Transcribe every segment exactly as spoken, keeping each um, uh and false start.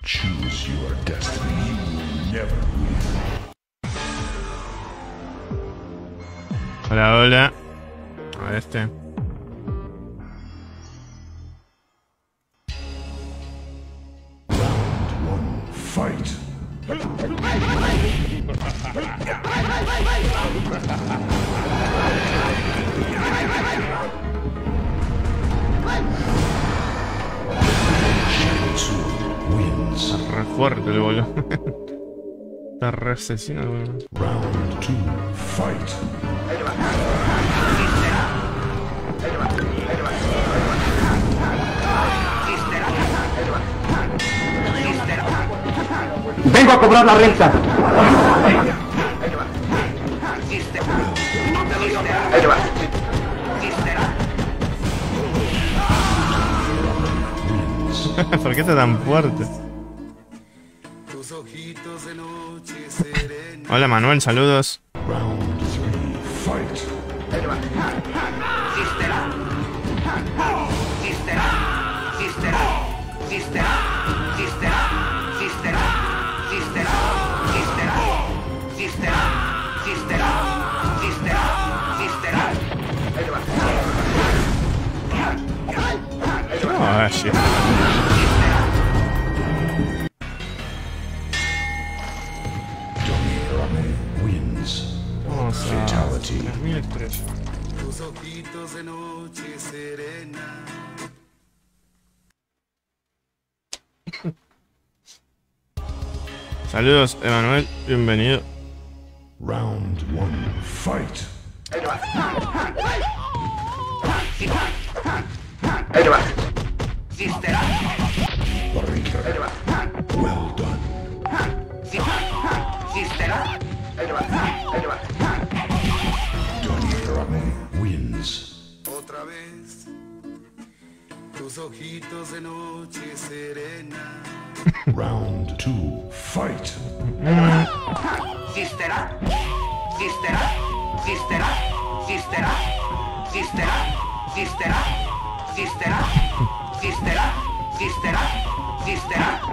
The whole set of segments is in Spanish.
Choose your destiny. You will never win. Hola, hola. A ver este. Round one, fight. Wins. Está re fuerte el boludo. Está re asesino el boludo. Round two, fight. Vengo a cobrar la renta. ¿Por qué está tan fuerte? Hola Manuel, saludos. Round three, fight. Ah, shit. Wins. Vamos a Fatality. tres mil estrellas. Saludos, Emanuel, bienvenido. Round one, fight. Barriga. Well done. Donnie Ramon wins. Otra vez, tus ojitos de noche serena. Round two, fight. Sistera, sistera, sistera, sistera, sistera, sistera, sistera, sistera, sistera, sistera.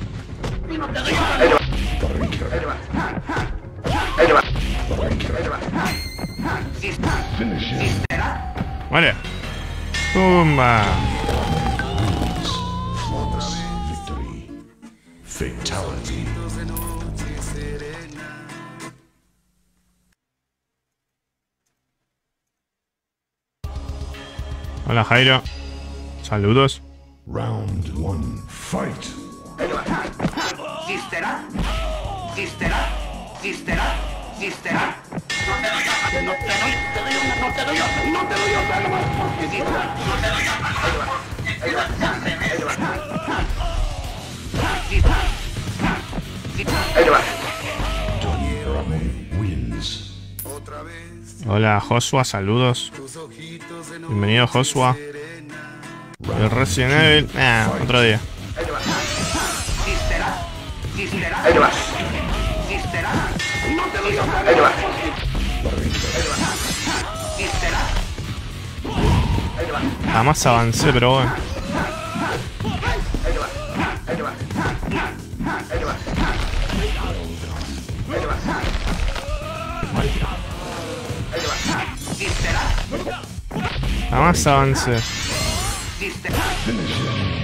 Finish him. Vale. Pumba. Wins. Flawless victory. Fatality. Hola Jairo. Saludos. Round one, fight. Sistera, sistera, sistera, sistera. No te doy, no te doy, te doy una, no te doy otra, no te doy otra, nomás porque sí. No te doy otra. Ahí va, ahí va. Ahí va. Donnie Ramon wins. Otra vez, Hola Joshua, saludos. tus ojitos de noche Bienvenido Joshua. El Resident Evil. Ah, otro día. Sistera, sistera. Ahí va. Sistera. No te doy otra. Ahí va. Sistera. Ahí va. Jamás avancé, pero bueno. Ahí va. Ahí va. Ahí va. Ahí va. Ahí va. Sistera. Jamás avancé. Sistera. Finish him.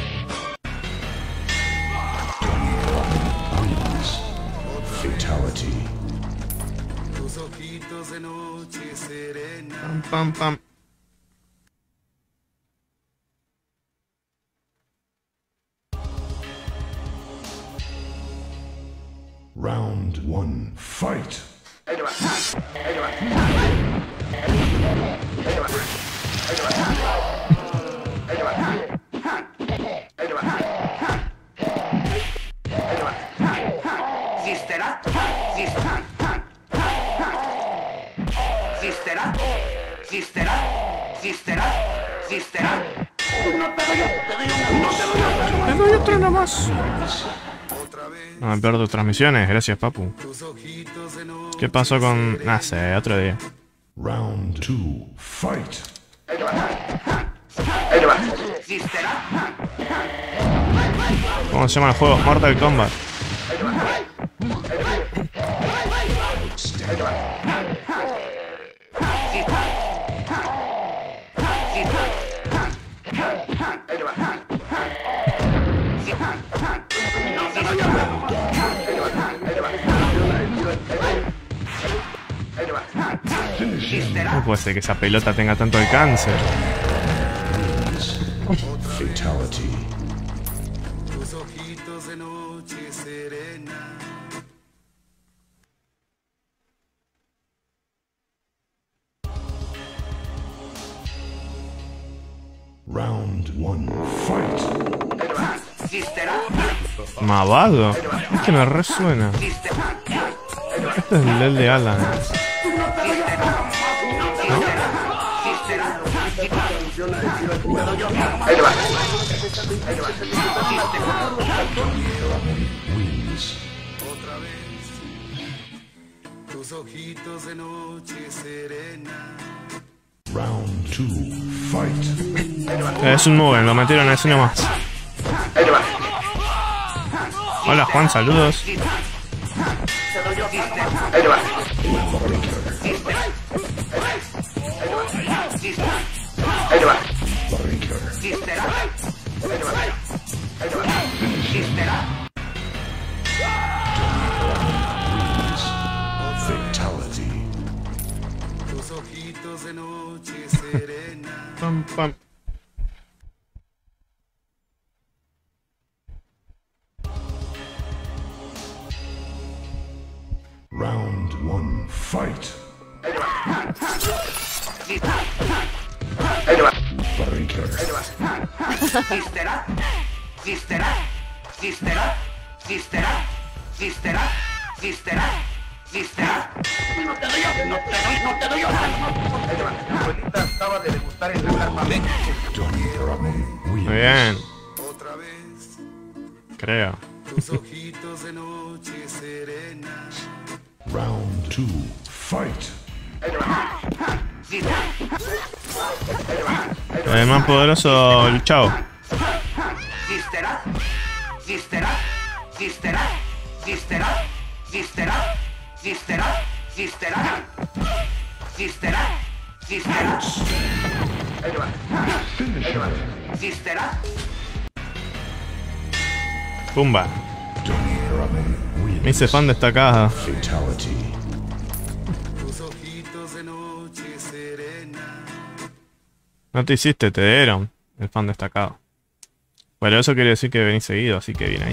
Wins. Fatality. tus ojitos de noche serena. Pam, pam, pam. Round one, fight. Ahí va. Ahí va. Ahí va. Ahí va. Ahí va. Ahí va. Ahí va. Sistera. Sistera. Sistera. Sistera. Sistera. Sistera. No te doy, te doy una, no te doy otra. Me doy otro nomás. Otra vez, No me pierdo transmisiones, gracias Papu. tus ojitos de noche. ¿Qué pasó con...? No sé, otro día. Round two, fight. Ahí va. Ahí va. Sistera. ¿Cómo se llama el juego? Mortal Kombat. No puede ser que esa pelota tenga tanto alcance. Fatality. Tus ojitos de noche serena. Round one. Fight. Mavado. Este me resuena. Este es el del de Alan. ¿No? Wins. Otra vez. Tus ojitos de noche serena. Round two. Fight. Es un Mugen, lo metieron así nomás. Hola Juan, saludos. Fatality. Tus ojitos de noche serena. Pam, pam. Round one. Fight. Breaker. Sistera, sistera, sistera, sistera, sistera, sistera, sistera. No te doy, no te doy, no te doy. La abuelita acaba de degustar en la carpa México. Donny Brahman Muy wins. bien, Otra vez. creo. Tus ojitos de noche serena. Round two. Fight. El más poderoso, el Chao. Sistera, sistera, sistera, sistera, sistera, sistera, sistera, sistera, sistera, sistera. Pumba. Donny Brahman wins. Me hice fan destacada. Fatality. Tus ojitos de noche serena. No te hiciste, te dieron el fan destacado. Bueno, eso quiere decir que venís seguido, así que viene ahí.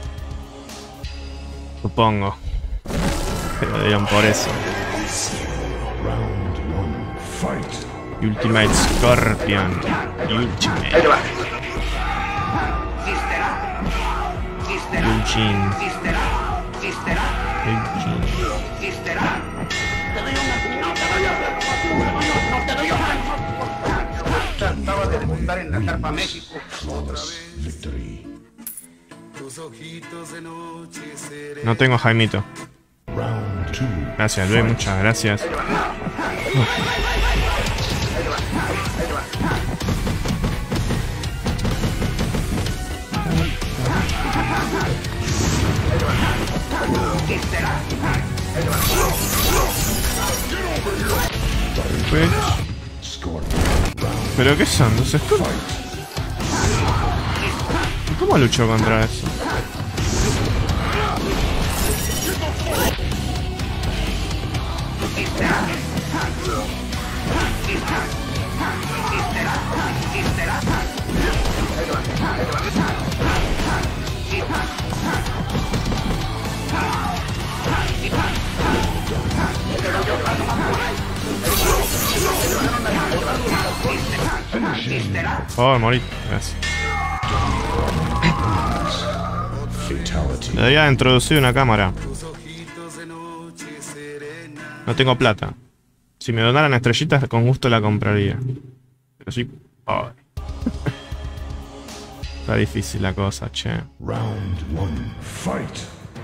Supongo. Te lo dieron por eso. Round one. Fight. Ultimate Scorpion. Ultimate. Sistera, sistera, Eugene. sistera, sistera, Eugene. sistera. Te doy una, no te doy otra, no te doy otra. Acaba de degustar en la carpa México. Flawless victory. Tus ojitos de noche serena. No tengo Jaimito. Round two. Gracias, Luis, muchas gracias. Pues, Scorpion. Round ¿pero qué son? ¿Dos Scorpion? ¿Cómo lucho contra eso? Por favor, morí. Gracias. fatality. Debería introducir una cámara. Tus ojitos de noche serena. No tengo plata. Si me donaran estrellitas, con gusto la compraría. Pero sí. Ay. Está difícil la cosa, che. Round one. Fight.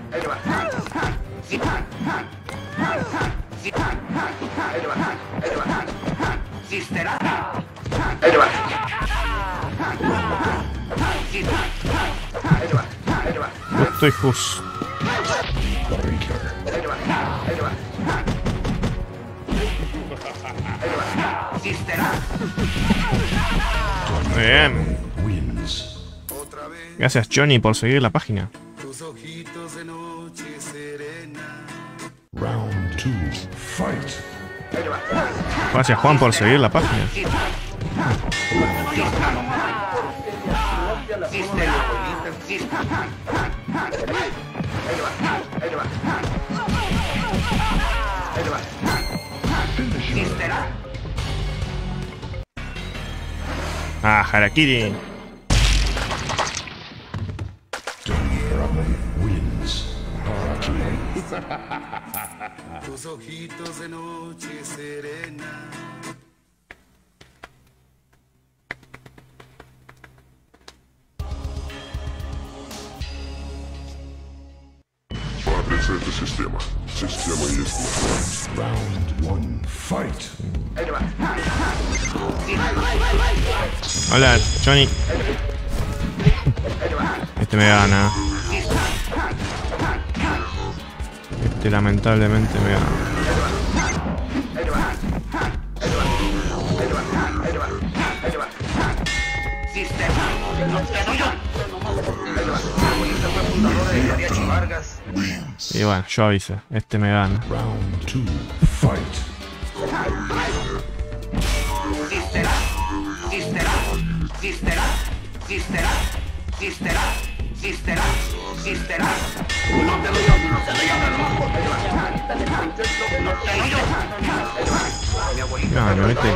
Sistera. Estoy justo. Muy bien. Gracias Johnny por seguir la página. Tus ojitos de noche serena. Round two, fight. Gracias Juan por seguir la página. Ah, Harakiri. Tus ojitos de noche serena. Падается это система. Система есть. Round one, fight. Hola, Johnny. Este me gana. Este lamentablemente me gana. Y bueno, yo avisé. Este me gana. Round two, fight. No, no, este.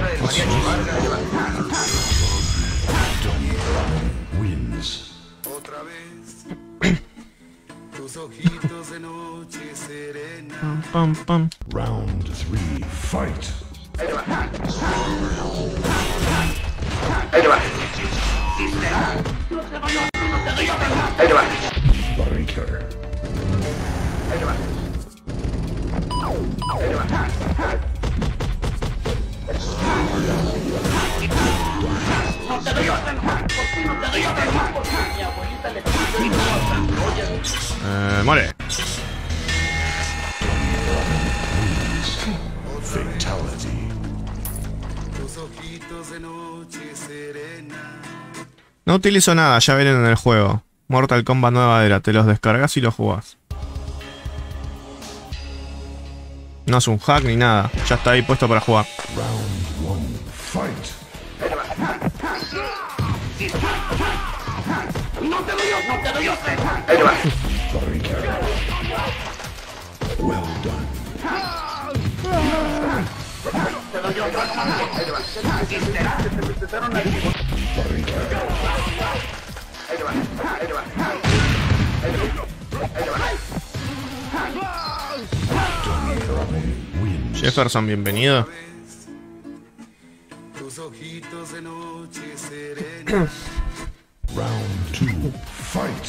Wins. Otra vez. Tus ojitos de noche serena. Pam, pam, pam. Round three, fight. Breaker. Eh, muere. Fatality. Tus ojitos de noche serena. No utilizo nada, ya verán en el juego. Mortal Kombat nueva era, te los descargas y los jugás. No es un hack ni nada, ya está ahí puesto para jugar. Round one, fight. Breaker. Well done. Jefferson, bienvenido. Tus ojitos de noche serena. Round two, fight.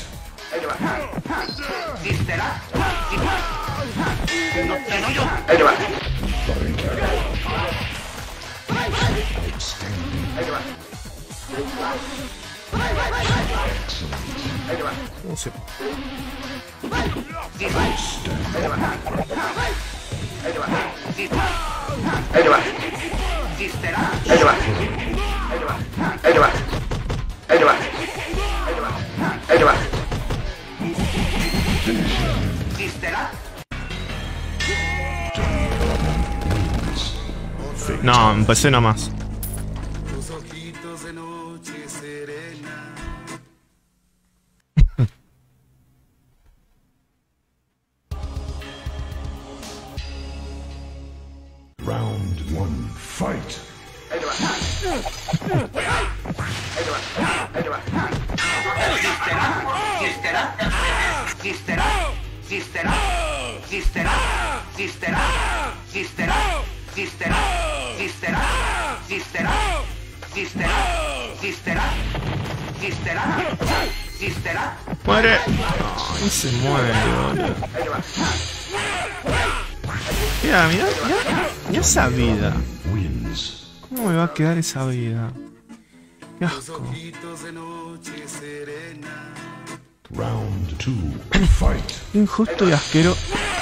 Breaker. No sé. No, empecé nomás. Tus ojitos de noche serena. Round one, fight. Muere. Ay, se muere, boludo. Mira, mira, mira, mira esa vida. Wins. ¿Cómo me va a quedar esa vida? Qué Tus asco. ojitos de noche serena. Round two. Fight. Injusto y asquero.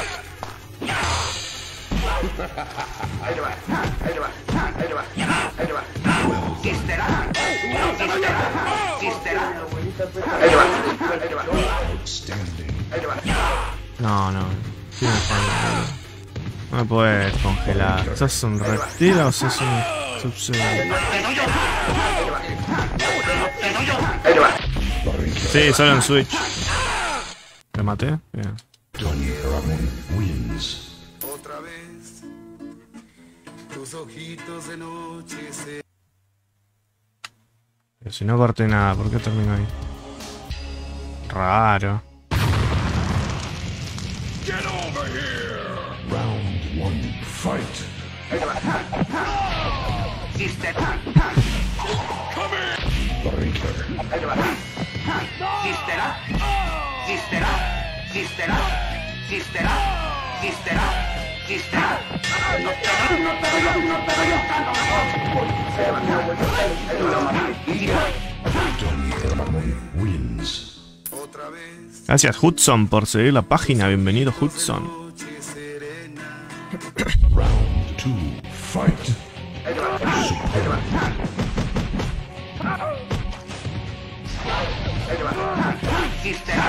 Ahí le va, ahí le va, ahí le va, ahí le va. Sisterá, sisterá, sisterá. Ahí le va, ahí le va. Outstanding. Ahí le va. No, no. Sí, me jodas. No me puedes congelar. ¿Sos un reptil o sos un subsuelo? Ahí le va. Sí, solo en Switch. ¿Me maté? Bien. Donny Ramon wins. Otra vez, tus ojitos de noche se... Pero si no corté nada, ¿por qué termino ahí? Raro. Round one. Fight. Sisterá, Breaker. ahí le va. Sisterá, sisterá, sisterá, sisterá, sisterá, sisterá. No te doy, no te doy, no te doy. Donny Ramon wins. Otra vez, Gracias Hudson por seguir la página. Bienvenido Hudson. noche serena. Round two. Fight. Sisterá,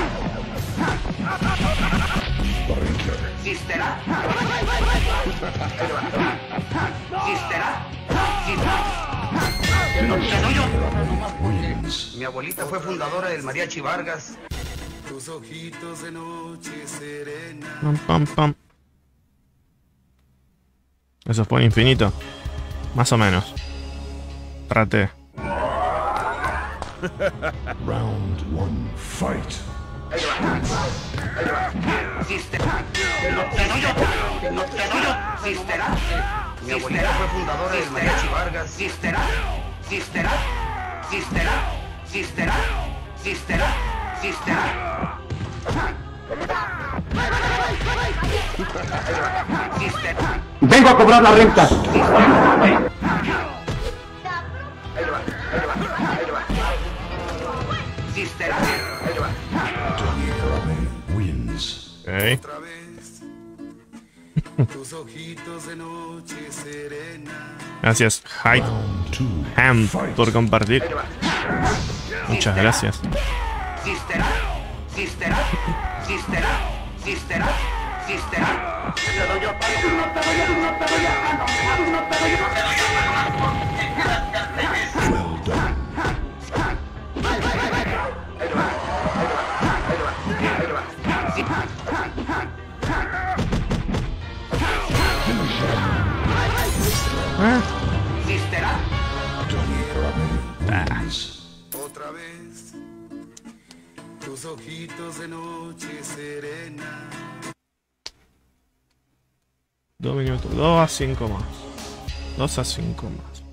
Breaker. sisterá. Sisterá, sisterá. No te doy yo. Wins. Mi abuelita fue fundadora del Mariachi Vargas. Tus ojitos de noche serena. Pam, pam, pam. Eso fue infinito. Más o menos. Traté. Round one. Fight. Sisterá, no te doy yo. No te doy yo. Sisterá. Mi abuelita fue fundadora del Mariachi Vargas. Sisterá, sisterá, sisterá, sisterá, sisterá, sisterá. Sisterá. Vengo a cobrar la renta. Sisterá. Donny Ramon wins. Ok. Otra vez, tus ojitos de noche serena. Gracias Hyde Round two. Ham Fight. por compartir. Muchas gracias. Sisterá, sisterá, sisterá, sisterá, sisterá. Te doy yo, no te doy yo, no te doy yo, no te doy yo, no te doy yo. Well done. Ah, Sisterá, Donny Ramon wins. Otra vez, tus ojitos de noche serena. dos minutos. dos a cinco más. dos a cinco más.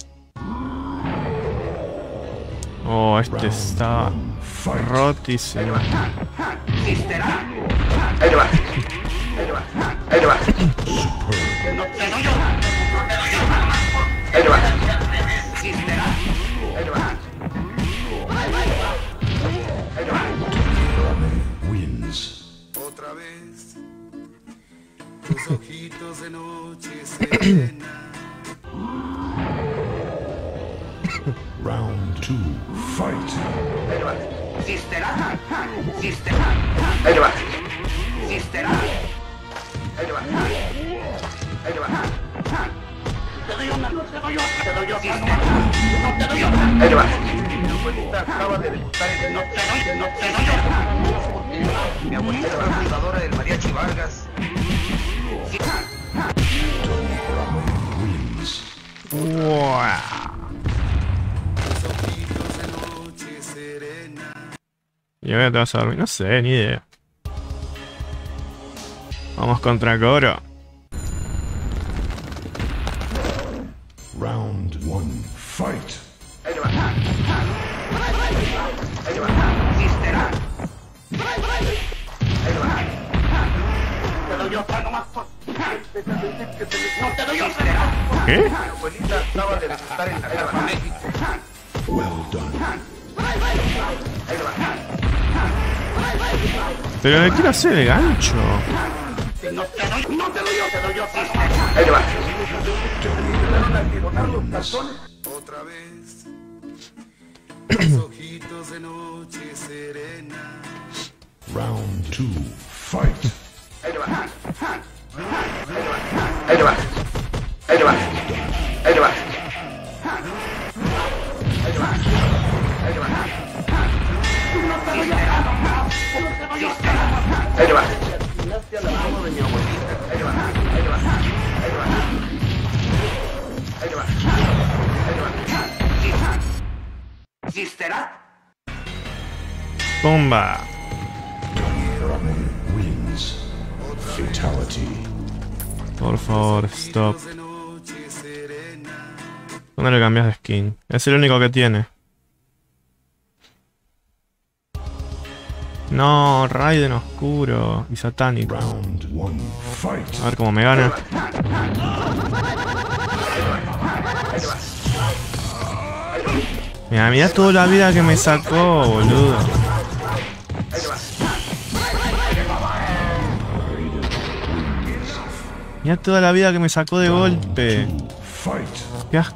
Oh, este está Fight. rotísimo. sisterá. Ahí le va, ahí le va, ahí le va. No te doy yo. Ahí le va. Sisterá. Ahí le va. Ahí le va. Ramon wins. Otra vez, tus ojitos de noche serena. Round two. Fight. Ahí le va. Sisterá. Sisterá. Ahí le va. Sisterá. Ahí le va. Ahí le va. Te doy una, no te doy otra, te doy otra. No te doy otra. Ahí le va. Mi abuelita acaba de debutar en... No te doy, no te doy otra. Mi abuelita fue fundadora del Mariachi Vargas. Donny Ramon wins. Wow. Tus ojitos de noche serena. ¿Y ahora te vas a dormir? No sé, ni idea. Vamos contra Goro. Round one. Fight. Ahí le va. Ahí le va. Sisterá. Ahí le va. Te doy otra nomás. No te doy otra. ¿Qué? Mi abuelita acaba de debutar en la guerra de México. Well done. Ahí le va. Pero le quiero hacer el gancho. No te doy, no te doy yo, te doy yo. Ahí te va. Otra vez, los ojitos de noche serena. Round two, fight. Ahí te va. Ahí te va. Ahí te va. Ahí te va. Ahí te va. Ahí te va. Ahí te va. Ahí te va. ¿Sisterá? Bomba. Wins. Fatality. Por favor, stop. ¿Dónde le cambias de skin? Es el único que tiene. No, Raiden oscuro y satánico. Round one, fight. A ver cómo me gana. Mira, mira toda la vida que me sacó, boludo. Mira toda la vida que me sacó de golpe. Qué asco.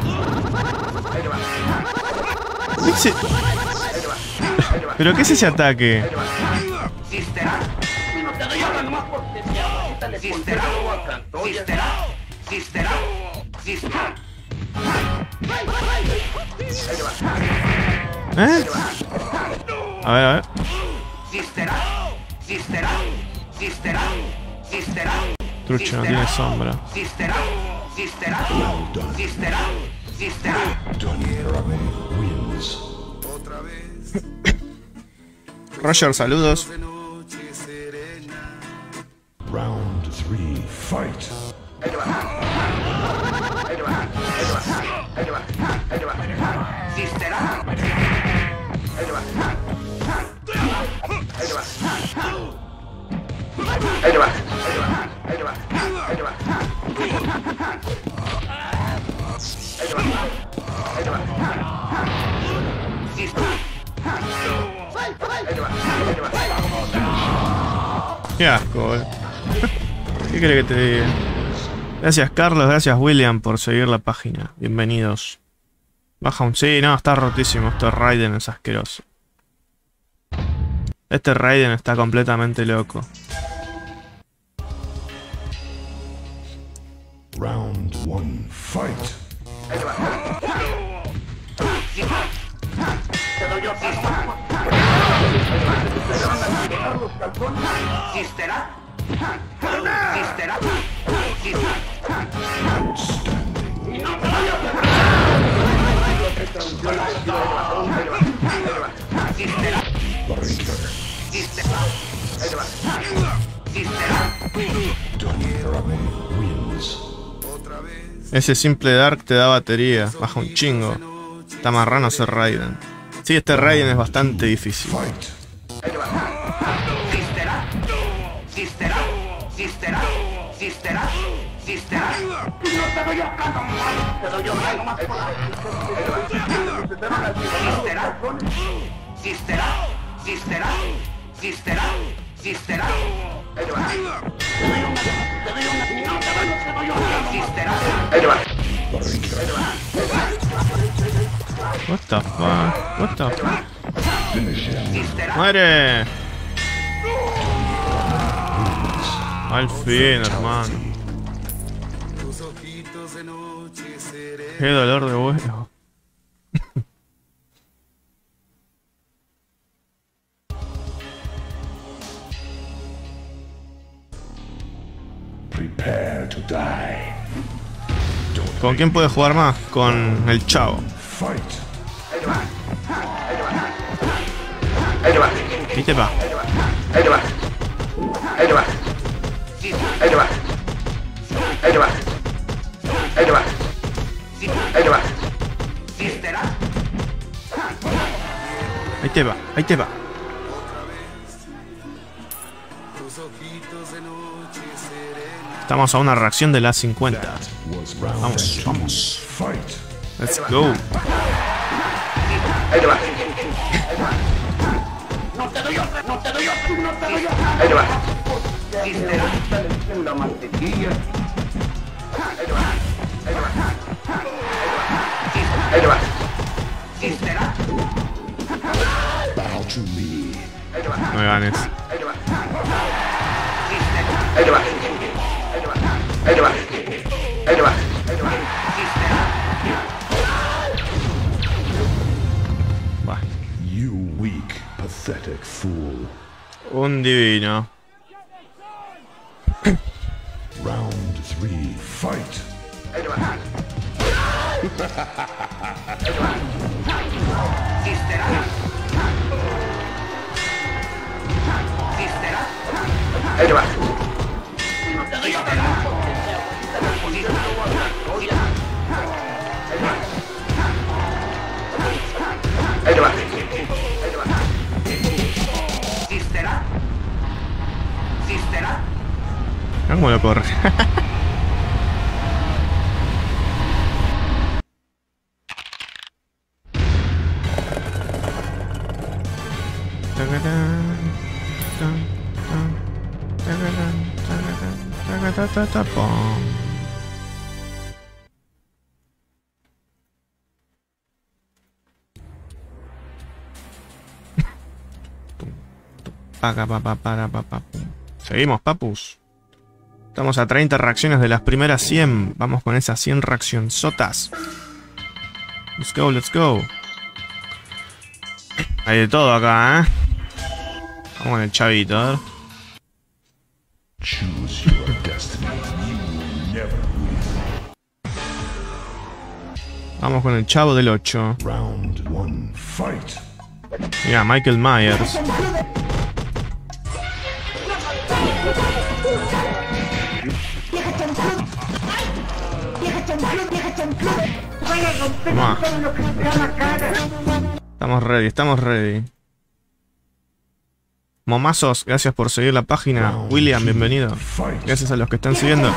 ¿Qué es ese? ¿Pero qué es ese ataque? ¿Eh? A ver, a ver. Trucho, no tiene sombra. Wins. Otra vez, Roger, saludos. de noche serena. Round three, fight. Qué asco, eh. ¿Qué crees que te diga? Gracias Carlos, gracias William por seguir la página. Bienvenidos. Baja un... Sí, no, está rotísimo. Este Raiden es asqueroso. Este Raiden está completamente loco. Round one, fight. ¿Sisterá? ¿Sisterá? Wins. Otra vez, Ese simple Dark te da batería. Baja un chingo. Está marrano ese Raiden. Sí, este Raiden es bastante difícil. Fight. ¿Sisterá? ¿Sisterá? ¿Sisterá? ¿Sisterá? ¿Sisterá? No te doy acá nomás, te doy acá nomás. ¿Sisterá? ¿Sisterá? ¿Sisterá? ¿Sisterá? ¿Sisterá? Te doy una, te doy una, no te doy, te doy una. ¿Sisterá? What the fuck? What the fuck? ¿Sisterá? ¡Muere! Al fin, hermano. tus ojitos de noche serena. Qué dolor de huevo. Prepare to die. ¿Con quién puede jugar más? Con el Chavo. Fight. Ahí te va. ¿Y te va? Ahí te va. Ahí te va. Ahí te va. Ahí te va. Ahí te va. Ahí te va. ¿Sisterá? Ahí te va, ahí te va. Tus ojitos de noche serena. Estamos a una reacción de las cincuenta. Was round Vamos, two. vamos. Fight. Let's go. Ahí te va. No te doy otra, no te doy otra. No te doy a... Ahí le va. Quistera. En la mantequilla. Ahí le va. Ahí le va. Ahí le va. Quistera. Bow to me. Ahí le va. No me ganes. Ahí le va. Ahí le va. Ahí le va. Ahí le va. Ahí le va. Ahí le va. Va. You weak, pathetic fool. Un divino. Round three, fight. Ahí le va. Ahí le va. Quistera. Quistera. Ahí le va. No te doy a pegar. Ahí le va. Ahí le va. Quistera. Quistera. Mira cómo lo corre. Seguimos, papus. Estamos a treinta reacciones de las primeras cien. Vamos con esas cien reaccionzotas. Let's go, let's go. Hay de todo acá, ¿eh? Vamos con el chavito, a ver. Choose your destiny. You will never win. Vamos con el chavo del ocho. Round one, fight. Mira, Michael Myers. Toma. Estamos ready, estamos ready. Momazos, gracias por seguir la página. William, bienvenido. Gracias a los que están siguiendo.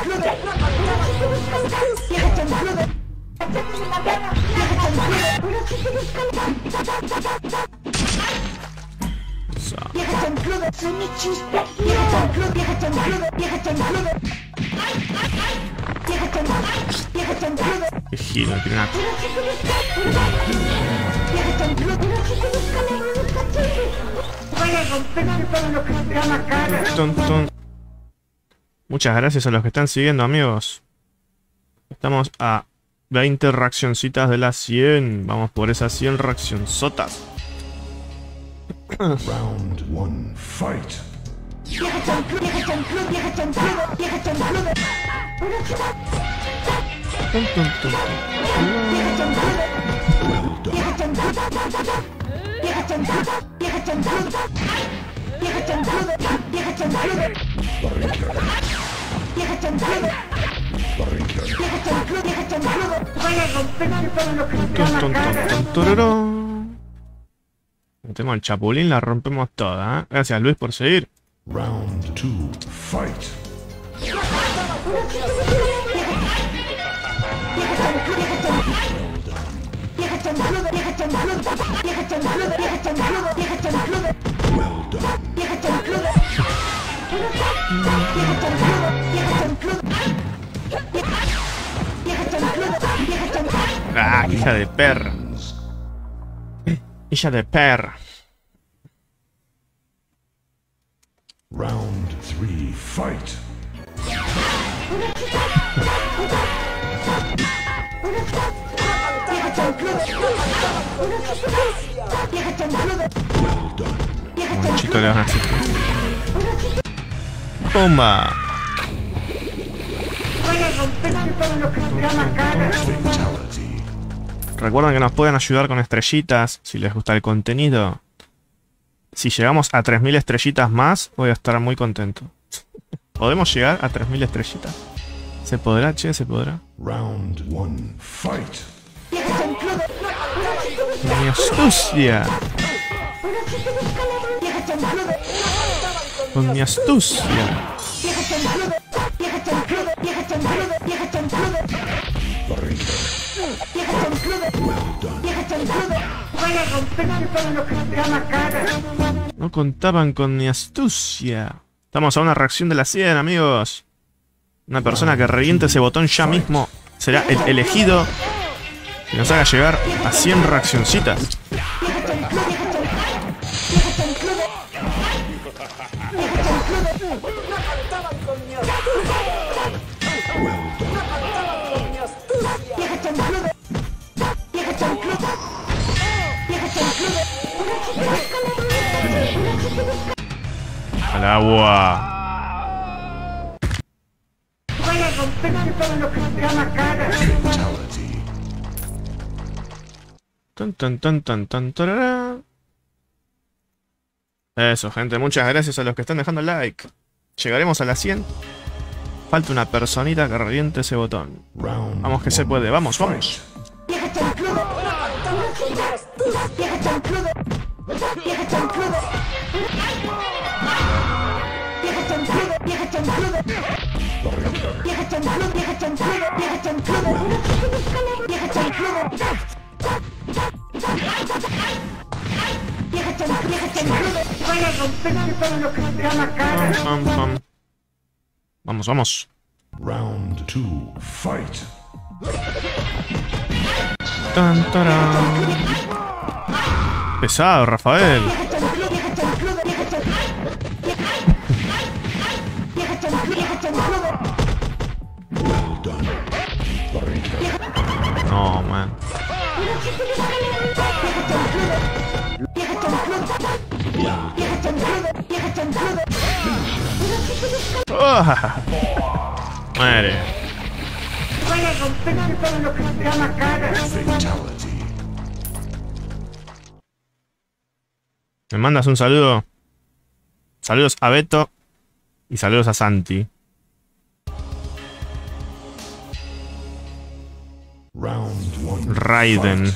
Qué giro, tiene una... Ton, ton. Muchas gracias a los que están siguiendo, amigos. Estamos a veinte reaccioncitas de las cien. Vamos por esas cien reaccionzotas. Round one, fight. Tum, tum, tum, tum. Well done. Tum, tum, tum, tum, tururú. Metemos el chapulín, la rompemos toda, ¿eh? Gracias, Luis, por seguir. Round two, fight. Well done. Ah, hija de perra. Hija de perra. Round three, fight. Well done. Monchito le van a hacer. ¡Pumba! Fatality. Recuerden que nos pueden ayudar con estrellitas si les gusta el contenido. Si llegamos a tres mil estrellitas más, voy a estar muy contento. ¿Podemos llegar a tres mil estrellitas? ¿Se podrá, che? ¿Se podrá? Round one, fight. ¡Mi astucia! Con mi astucia. No contaban con mi astucia. Estamos a una reacción de la cien, amigos. Una persona que reviente ese botón ya mismo será el elegido y nos haga llegar a cien reaccioncitas. Al agua. Tan tan tan tan tan tarara. Eso, gente, muchas gracias a los que están dejando like. Llegaremos a las cien. Falta una personita que reviente ese botón. Vamos que se puede, vamos, vamos. Pam, pam, pam. Vamos, vamos. Round two, fight. Tan, tarán. Pesado, Rafael. Well done. No, man. Oh, muere. Fatality. Me mandas un saludo. Saludos a Beto y saludos a Santi. Round one. Raiden.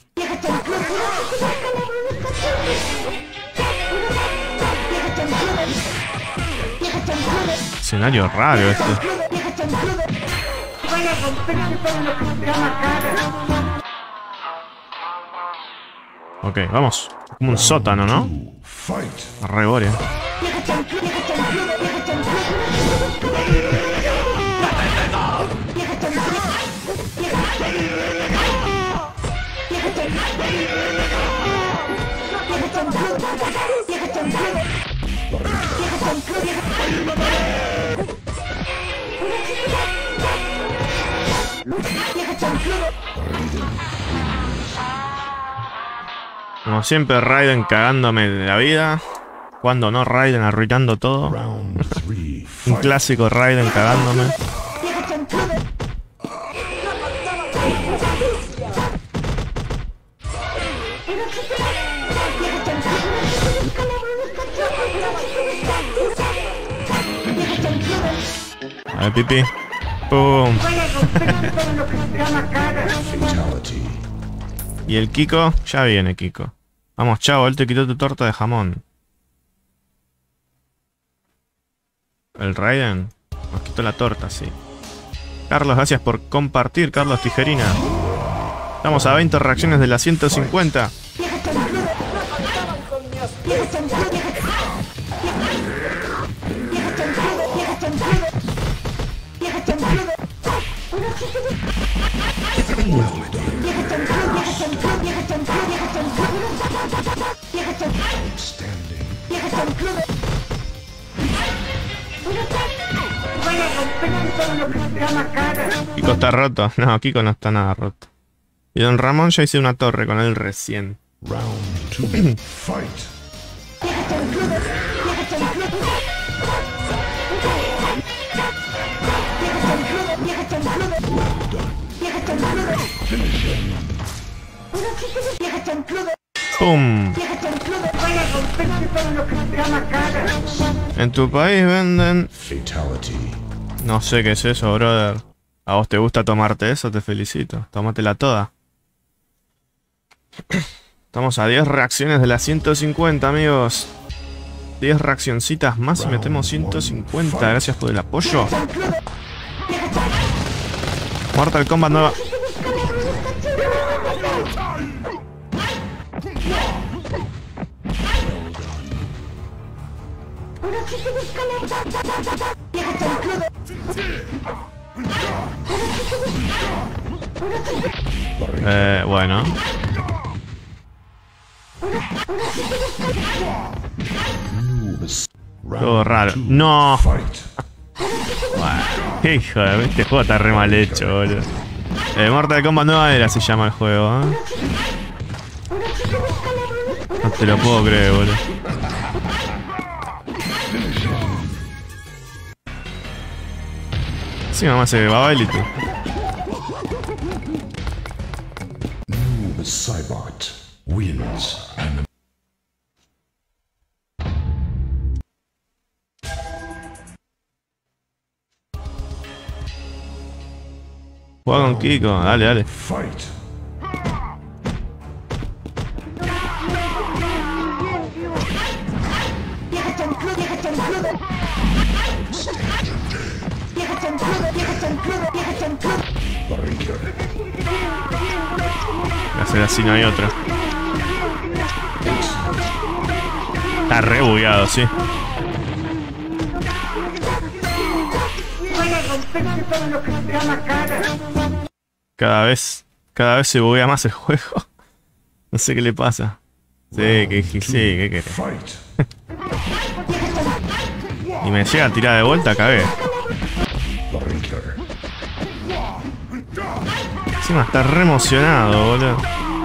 Escenario raro este. Ok, vamos. Como un sótano, ¿no? Fight. Reboria. Como siempre, Raiden cagándome de la vida. Cuando no, Raiden arruinando todo. Round three, Un fight. clásico Raiden cagándome. A ver, pipi. Pum. Fatality. Y el Kiko, ya viene Kiko. Vamos, chavo, él te quitó tu torta de jamón. El Raiden nos quitó la torta, sí. Carlos, gracias por compartir, Carlos Tijerina. Estamos a veinte reacciones de las ciento cincuenta. Outstanding. Kiko está roto. No, Kiko no está nada roto. Y Don Ramón ya hice una torre con él recién. Round two, fight. Well done. Finish him. ¡Pum! En tu país venden... Fatality. No sé qué es eso, brother. ¿A vos te gusta tomarte eso? Te felicito. Tómatela toda. Estamos a diez reacciones de las ciento cincuenta, amigos. diez reaccioncitas más y metemos ciento cincuenta. Gracias por el apoyo. Mortal Kombat nueva. Eh, bueno. Todo raro. No. Bueno, qué hijo de... Este juego está re mal hecho, boludo. Eh, Mortal Kombat Nueva Era se llama el juego, ¿eh? No te lo puedo creer, boludo. Sí, mamá se va Bailito. Noob Saibot wins. And Juega con Kiko, dale, dale. fight. Voy a hacer así, no hay otro. Está re bugueado, sí. Cada vez, cada vez se buguea más el juego. No sé qué le pasa. Sí, que sí, ¿qué querés? Fight. Y me llega a tirar de vuelta, cagué. Encima está re emocionado, boludo.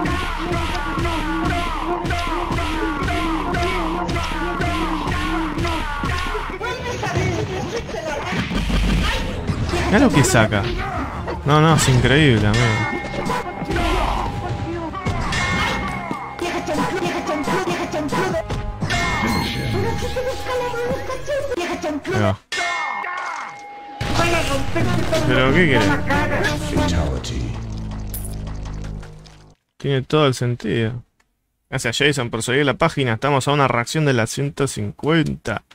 Mirá lo que saca. No, no, es increíble, amigo. Ahí va. ¿Pero qué querés? Fatality. Tiene todo el sentido. Gracias Jason por seguir la página. Estamos a una reacción de la ciento cincuenta.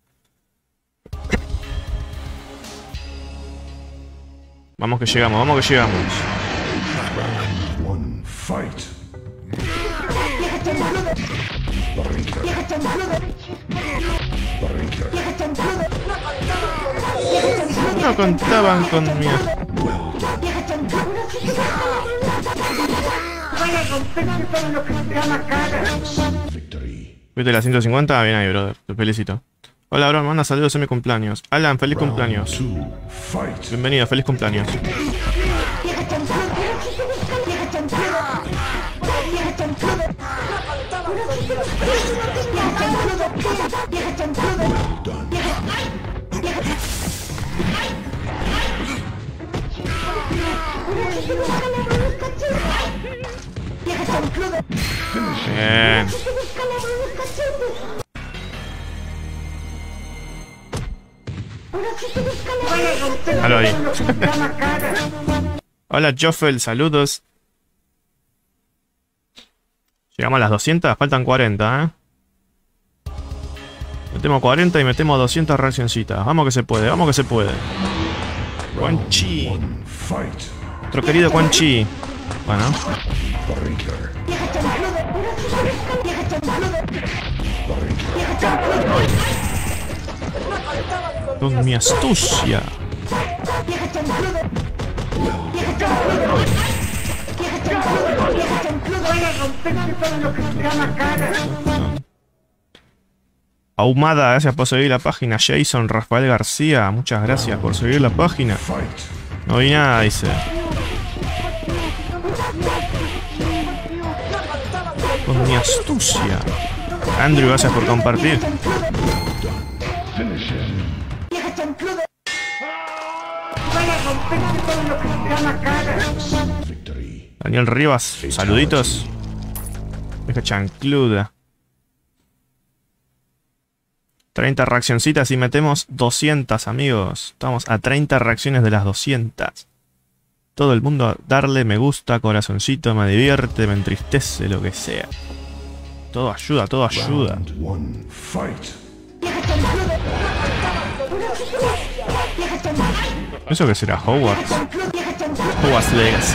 Vamos que llegamos, vamos que llegamos. One fight. No contaban conmigo. Victory. ¿Viste la ciento cincuenta? Bien ahí, brother. Te felicito. Hola, bro. Manda saludos en mi cumpleaños. Alan, feliz cumpleaños. Two fight. Bienvenido, feliz cumpleaños. Well done. Bien. Halo ahí. Hola Joffel, saludos. Llegamos a las doscientas, faltan cuarenta, ¿eh? Metemos cuarenta y metemos doscientas reaccioncitas. Vamos que se puede, vamos que se puede. Quan Chi. One fight. Nuestro querido Quan Chi. Bueno. Breaker. Con mi astucia. Ahumada, gracias por seguir la página. Jason Rafael García, muchas gracias por seguir la página. Fight. No vi nada, dice. Con mi astucia. Andrew, gracias por compartir. Finish him. Victory. Daniel Rivas, saluditos. Deja chancluda. treinta reaccioncitas y metemos doscientas, amigos. Estamos a treinta reacciones de las doscientas. Todo el mundo a darle me gusta, corazoncito, me divierte, me entristece, lo que sea. Todo ayuda, todo ayuda. Round one fight. ¿Eso qué será? Hogwarts. Hogwarts Legacy.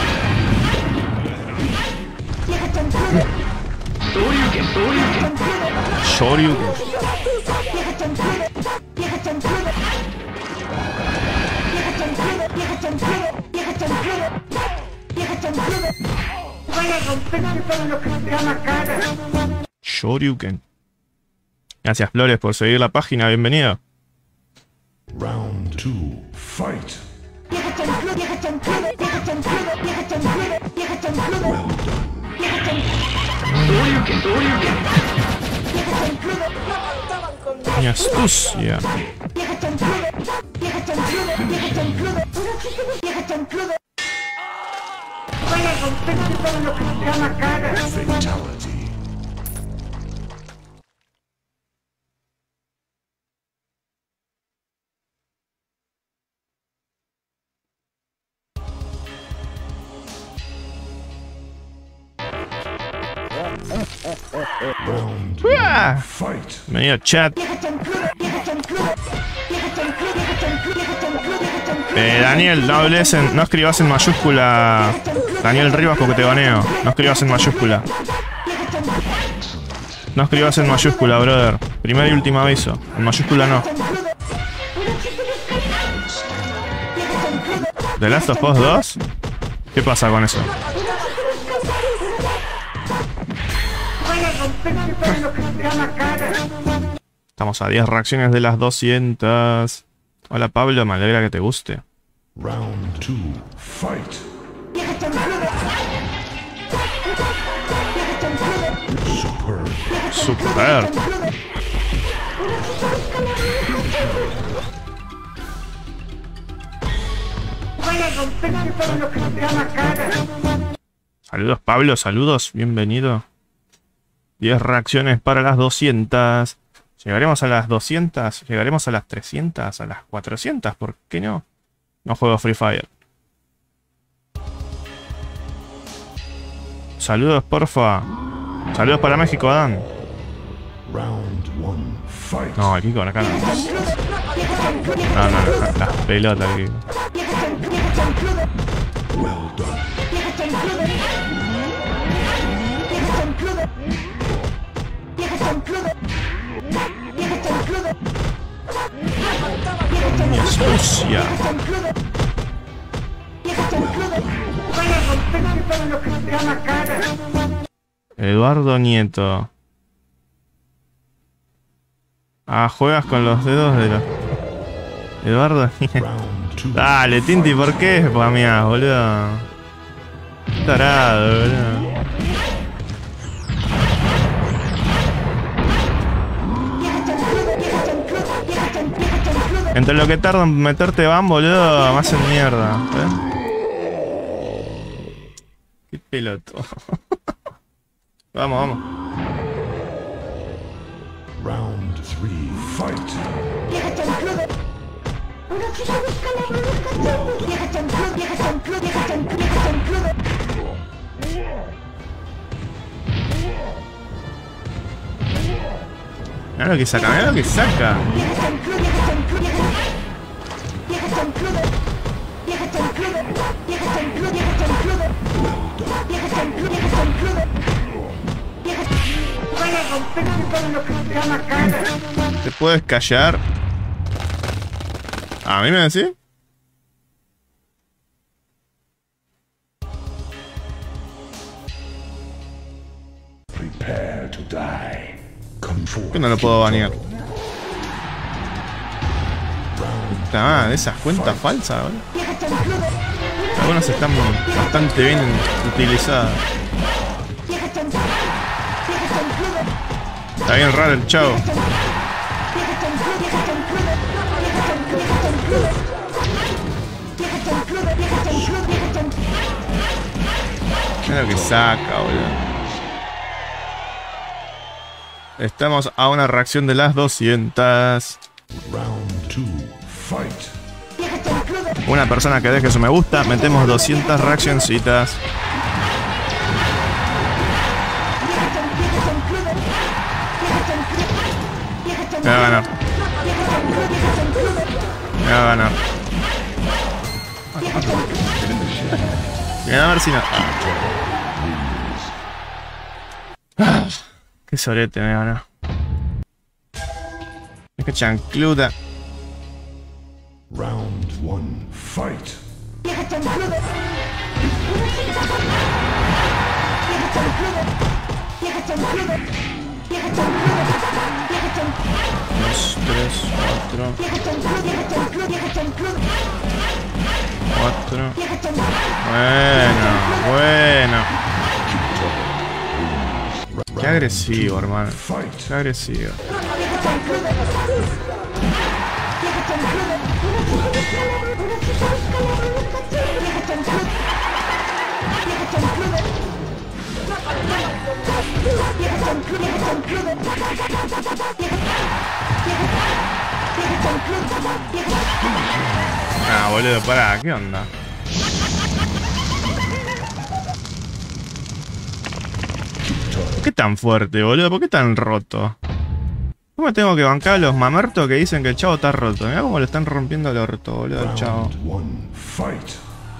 Shoryuken. Shoryuken. Gracias, Flores, por seguir la página. Bienvenido. Round two, fight. Well done. Mi astucia. Fatality. Round ¡Uah! fight. Bienvenido, chat. Eh, Daniel, no hables en, no escribas en mayúscula. Daniel Rivas, porque te baneo. No escribas en mayúscula. No escribas en mayúscula, brother. Primer y último aviso. En mayúscula no. ¿The Last of Us dos? ¿Qué pasa con eso? Estamos a diez reacciones de las doscientas. Hola Pablo, me alegra que te guste. Round two, fight. Superb. Super. Saludos Pablo, saludos, bienvenido. diez reacciones para las doscientas. ¿Llegaremos a las doscientas? ¿Llegaremos a las trescientas? ¿A las cuatrocientas? ¿Por qué no? No juego Free Fire. Saludos, porfa. Saludos para México, Adán. Round one, fight. No, aquí con acá no. No, no, no, las pelotas aquí. Well done. Mi astucia. Eduardo Nieto. Ah, juegas con los dedos de los... Eduardo Nieto. Round two. Dale, Tinti, ¿por qué spameás, boludo? Tarado, boludo. Entre lo que tarda en meterte van, boludo, me hacen mierda. ¿Eh? Qué peloto. Vamos, vamos. Round three, fight. Mira lo que saca, mira lo que saca. ¿Te puedes callar? ¿A mí me decís? Prepare to die. Come forth. Que no lo puedo banear. Puta madre, esas cuentas falsas, ¿vale? Algunas están bastante bien utilizadas. Está bien raro el chavo. Mira lo que saca, boludo. Estamos a una reacción de las doscientas. Round two, fight. Una persona que deje su me gusta, metemos doscientas reaccioncitas. Me va a ganar. Me va a ganar. Mira a ver si no. Ah, qué sorete me gana. Qué chancluda. Round one, fight. Dos, tres, cuatro. Cuatro. Bueno, bueno. Qué agresivo, hermano. Qué agresivo. Ah, boludo, pará, ¿qué onda? ¿Por qué tan fuerte, boludo? ¿Por qué tan roto? ¿Cómo me tengo que bancar a los mamertos que dicen que el chavo está roto? Mirá cómo le están rompiendo el orto, boludo, al chavo. One, fight.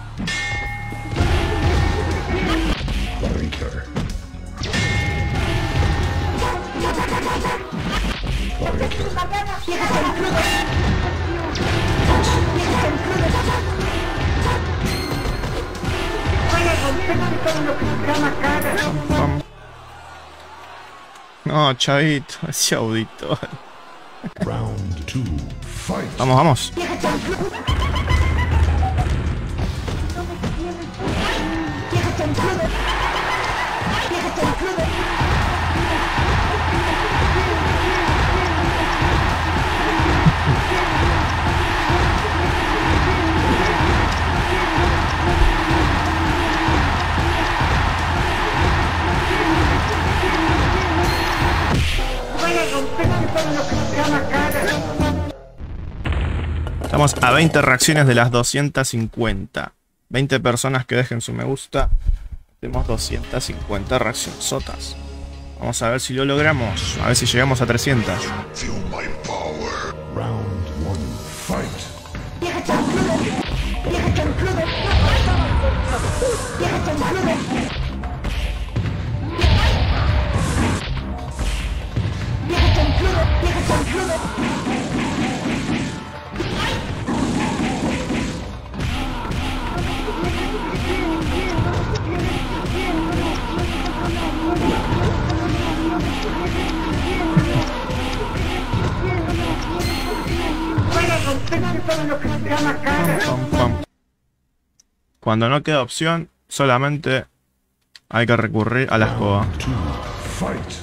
Pam. No, chavito, ese auditor. Round two, fight. Vamos, vamos. Estamos a veinte reacciones de las doscientas cincuenta. veinte personas que dejen su me gusta. Tenemos doscientas cincuenta reacciones sotas. Vamos a ver si lo logramos. A ver si llegamos a trescientas. Feel my power. Round one, fight. Pam, pam. Cuando no queda opción, solamente hay que recurrir a la escoba. Two, fight.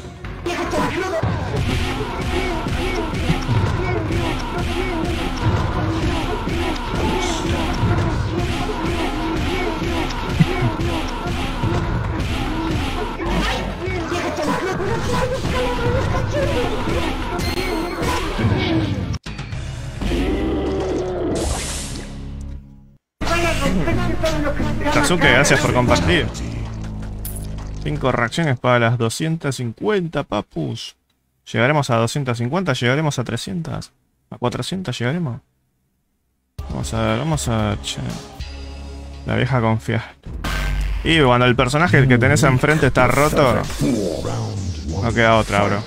Kazuke, gracias por compartir. cinco reacciones para las doscientas cincuenta, papus. ¿Llegaremos a doscientas cincuenta? ¿Llegaremos a trescientas? ¿A cuatrocientas llegaremos? Vamos a ver, vamos a ver. Che. La vieja confiar. Y cuando el personaje que tenés enfrente está roto, no queda otra, bro.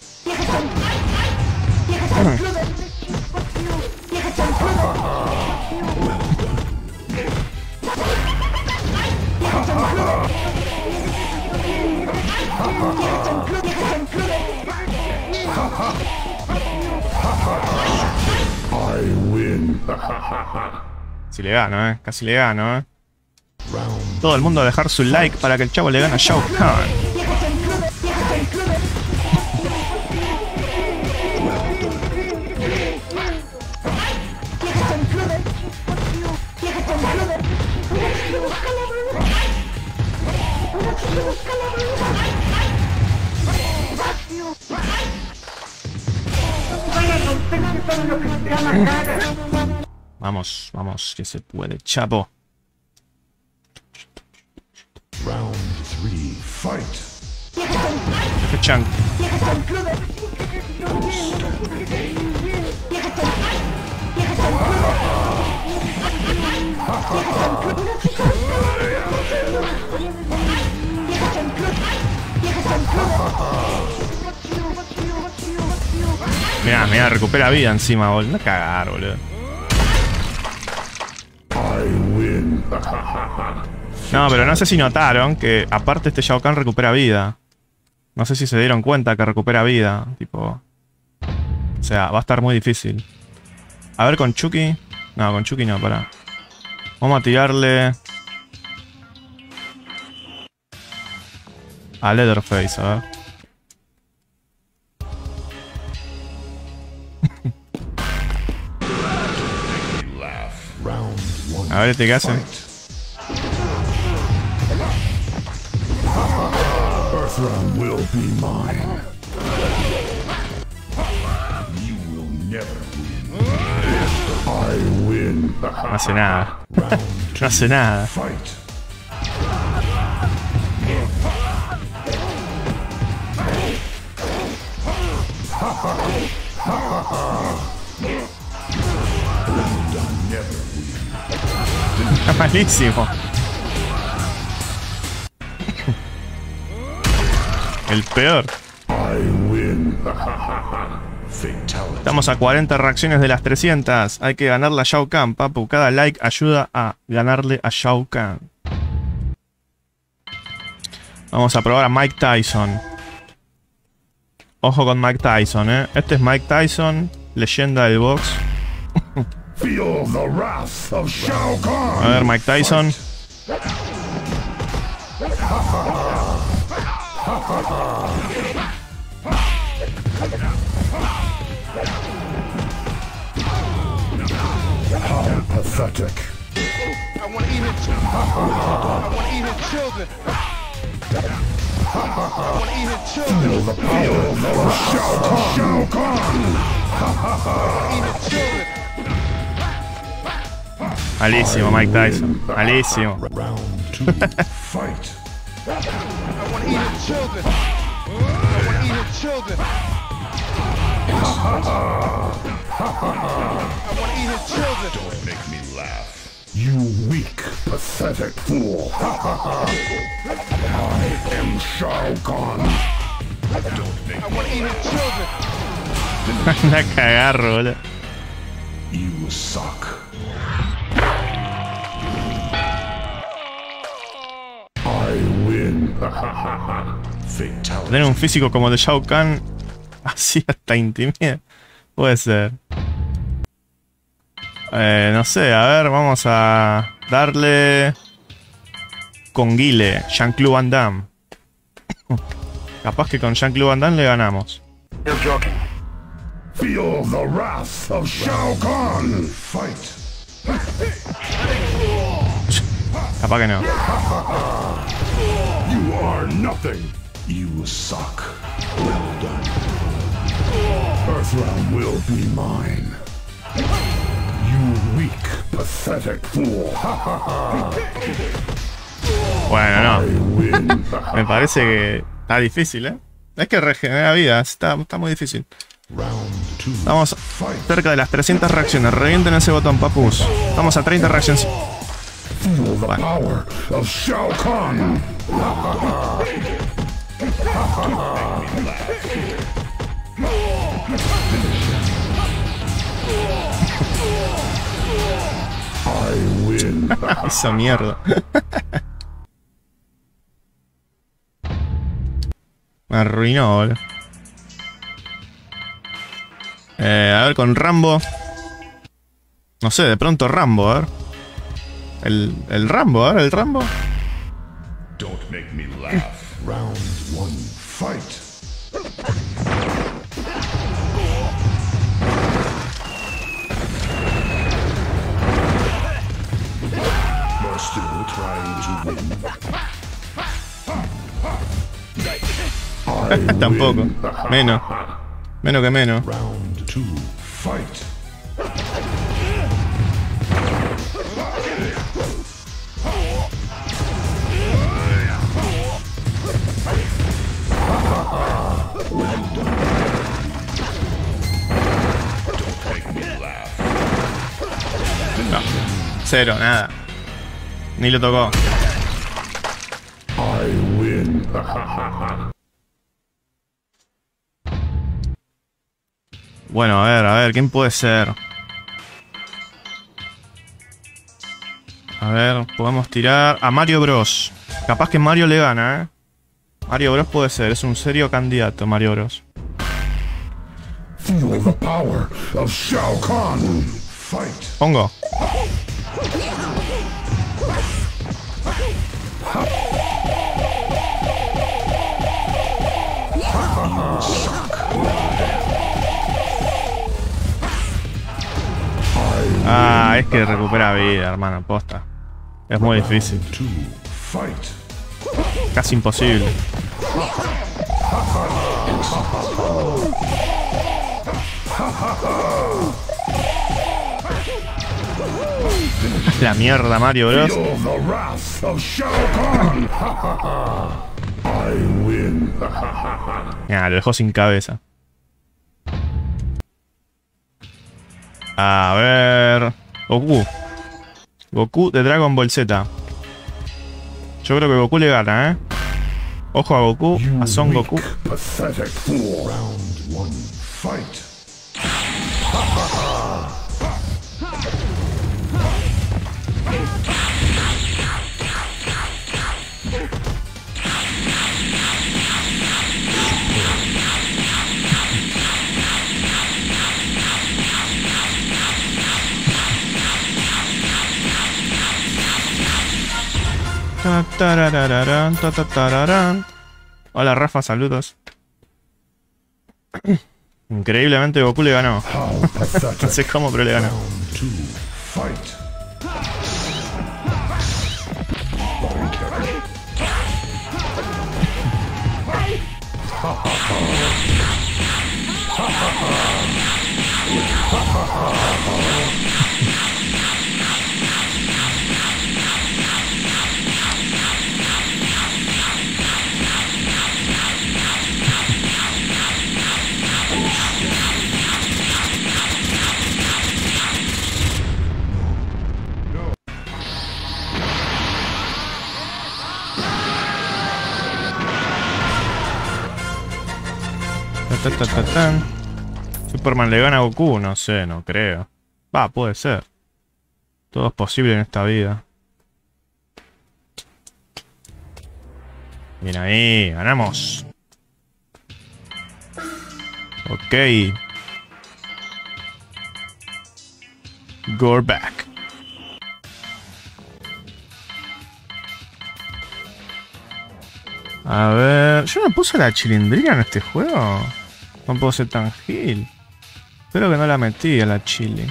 I win. Si le gano, eh. Casi le gano, eh. Todo el mundo a dejar su like para que el chavo le gane a Shao Kahn. Vamos, vamos, que se puede, chapo. Round three, fight. F Chunk. Mirá, mirá, recupera vida encima, boludo. No cagar, boludo. No, pero no sé si notaron que aparte este Shao Kahn recupera vida. No sé si se dieron cuenta que recupera vida. Tipo... O sea, va a estar muy difícil. A ver con Chucky. No, con Chucky no, pará. Vamos a tirarle... a Leatherface, a ver. A ver este qué hace. Earthrealm will be mine. You will never win. I win. No hace nada. No hace nada. Fight. Está malísimo. El peor. Estamos a cuarenta reacciones de las trescientas. Hay que ganarle a Shao Kahn, papu. Cada like ayuda a ganarle a Shao Kahn. Vamos a probar a Mike Tyson. Ojo con Mike Tyson, eh. Este es Mike Tyson, leyenda del box. A ver, Mike Tyson. How pathetic. I want to eat his I want to eat his children. I want to eat his children. Feel the power of Shao Kahn. I want to eat his children. Malísimo, Mike Tyson. Malísimo. Round two. Fight. I want to eat his children. I want to eat his children. I want to eat his children. Don't make me laugh. You weak, pathetic fool. I am Shao Kahn. Don't make I want to eat his children. Anda a cagar, boludo. You suck. I win. Fatality. Tener un físico como de Shao Kahn, así hasta intimida. Puede ser. Eh, no sé, a ver, vamos a darle con Guile, Jean-Claude Van Damme. Capaz que con Jean-Claude Van Damme le ganamos. Feel the wrath of Shao Kahn. Fight. Capaz que no. You are nothing. You suck. Well done. Earthrealm will be mine. You weak, pathetic fool. Bueno, no. Me parece que está difícil, ¿eh? Es que regenera vida, está, está muy difícil. Estamos cerca de las trescientas reacciones. Revienten ese botón, papus. Estamos a treinta reacciones. Feel the power of Shao Kahn. I win. Hizo mierda. Me arruinó, boludo. Eh, a ver, con Rambo. No sé, de pronto Rambo, a ver. El, el Rambo, a ver, el Rambo. Don't make me laugh. Round one. Fight. You're still trying to win. I Tampoco. win. Menos. Menos que menos. Round two. Fight. No. Cero, nada. Ni lo tocó. I win. Bueno, a ver, a ver, ¿quién puede ser? A ver, podemos tirar a Mario Bros. Capaz que Mario le gana, ¿eh? Mario Bros puede ser, es un serio candidato, Mario Bros. Feel the power of Shao Kahn. Fight. Pongo. Ah, es que recupera vida, hermano, posta. Es muy difícil. Casi imposible. La mierda, Mario Bros. Ah, lo dejó sin cabeza. A ver... Goku. Goku de Dragon Ball Z. Yo creo que Goku le gana, ¿eh? Ojo a Goku, a Son Goku. Hola Rafa, saludos. Increíblemente Goku le ganó. No sé cómo, pero le ganó. Superman le gana a Goku, no sé, no creo. Va, puede ser. Todo es posible en esta vida. Bien ahí, ganamos. Ok. Go back. A ver... ¿Yo me puse la chilindrina en este juego? No puedo ser tan gil. Espero que no la metí a la chili.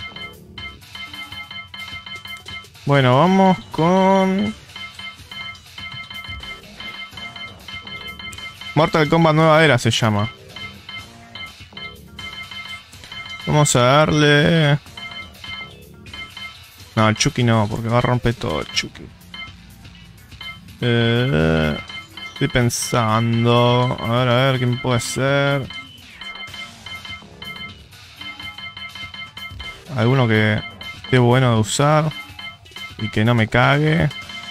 Bueno, vamos con... Mortal Kombat Nueva Era se llama. Vamos a darle... No, el Chucky no, porque va a romper todo el Chucky. Eh... Estoy pensando... A ver, a ver, ¿quién puede ser? Alguno que esté bueno de usar y que no me cague.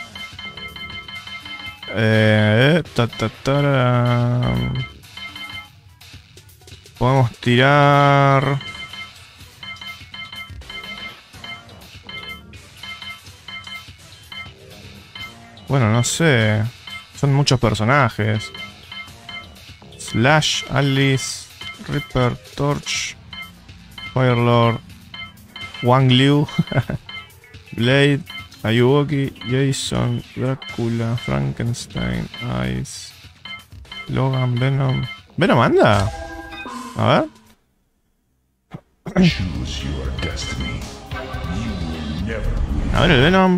Eh, ta, ta, ta, podemos tirar... Bueno, no sé. Son muchos personajes. Slash, Alice, Reaper, Torch, Firelord, Wang Liu, Blade, Ayuwoki, Jason, Drácula, Frankenstein, Ice, Logan, Venom. ¿Venom anda? A ver. A ver el Venom.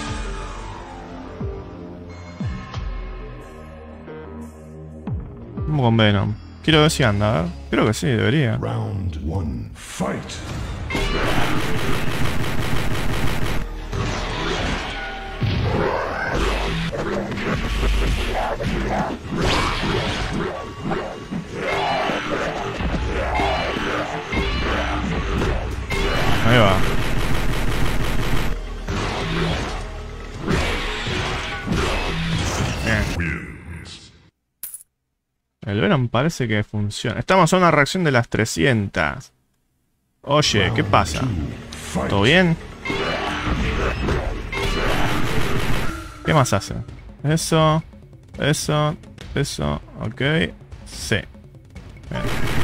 Vamos con Venom. Quiero ver si anda, a ver. Creo que sí, debería. Round one, fight. Ahí va. Bien. El Venom parece que funciona. Estamos a una reacción de las trescientas. Oye, ¿qué pasa? ¿Todo bien? ¿Qué más hace? Eso, eso, eso, ok. Sí. Bien.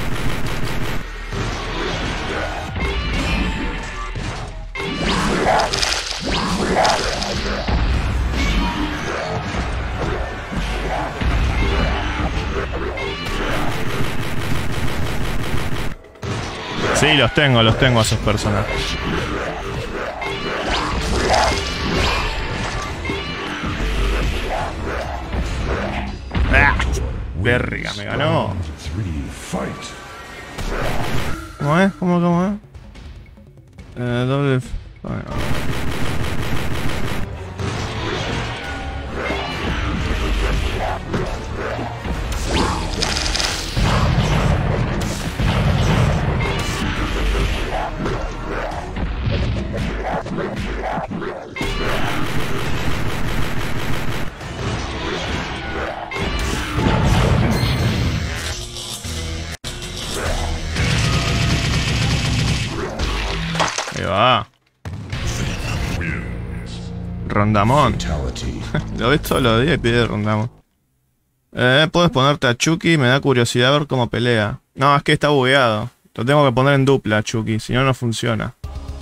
Sí, los tengo, los tengo a esos personajes. ¡Ah! Verga, me ganó. ¿Cómo es? ¿Cómo, cómo es? Eh, doble... Bueno. Ahí va. Rondamón. Lo ves todos los días y pide Rondamón. Eh, puedes ponerte a Chucky, me da curiosidad ver cómo pelea. No, es que está bugueado. Lo tengo que poner en dupla, Chucky, si no, no funciona.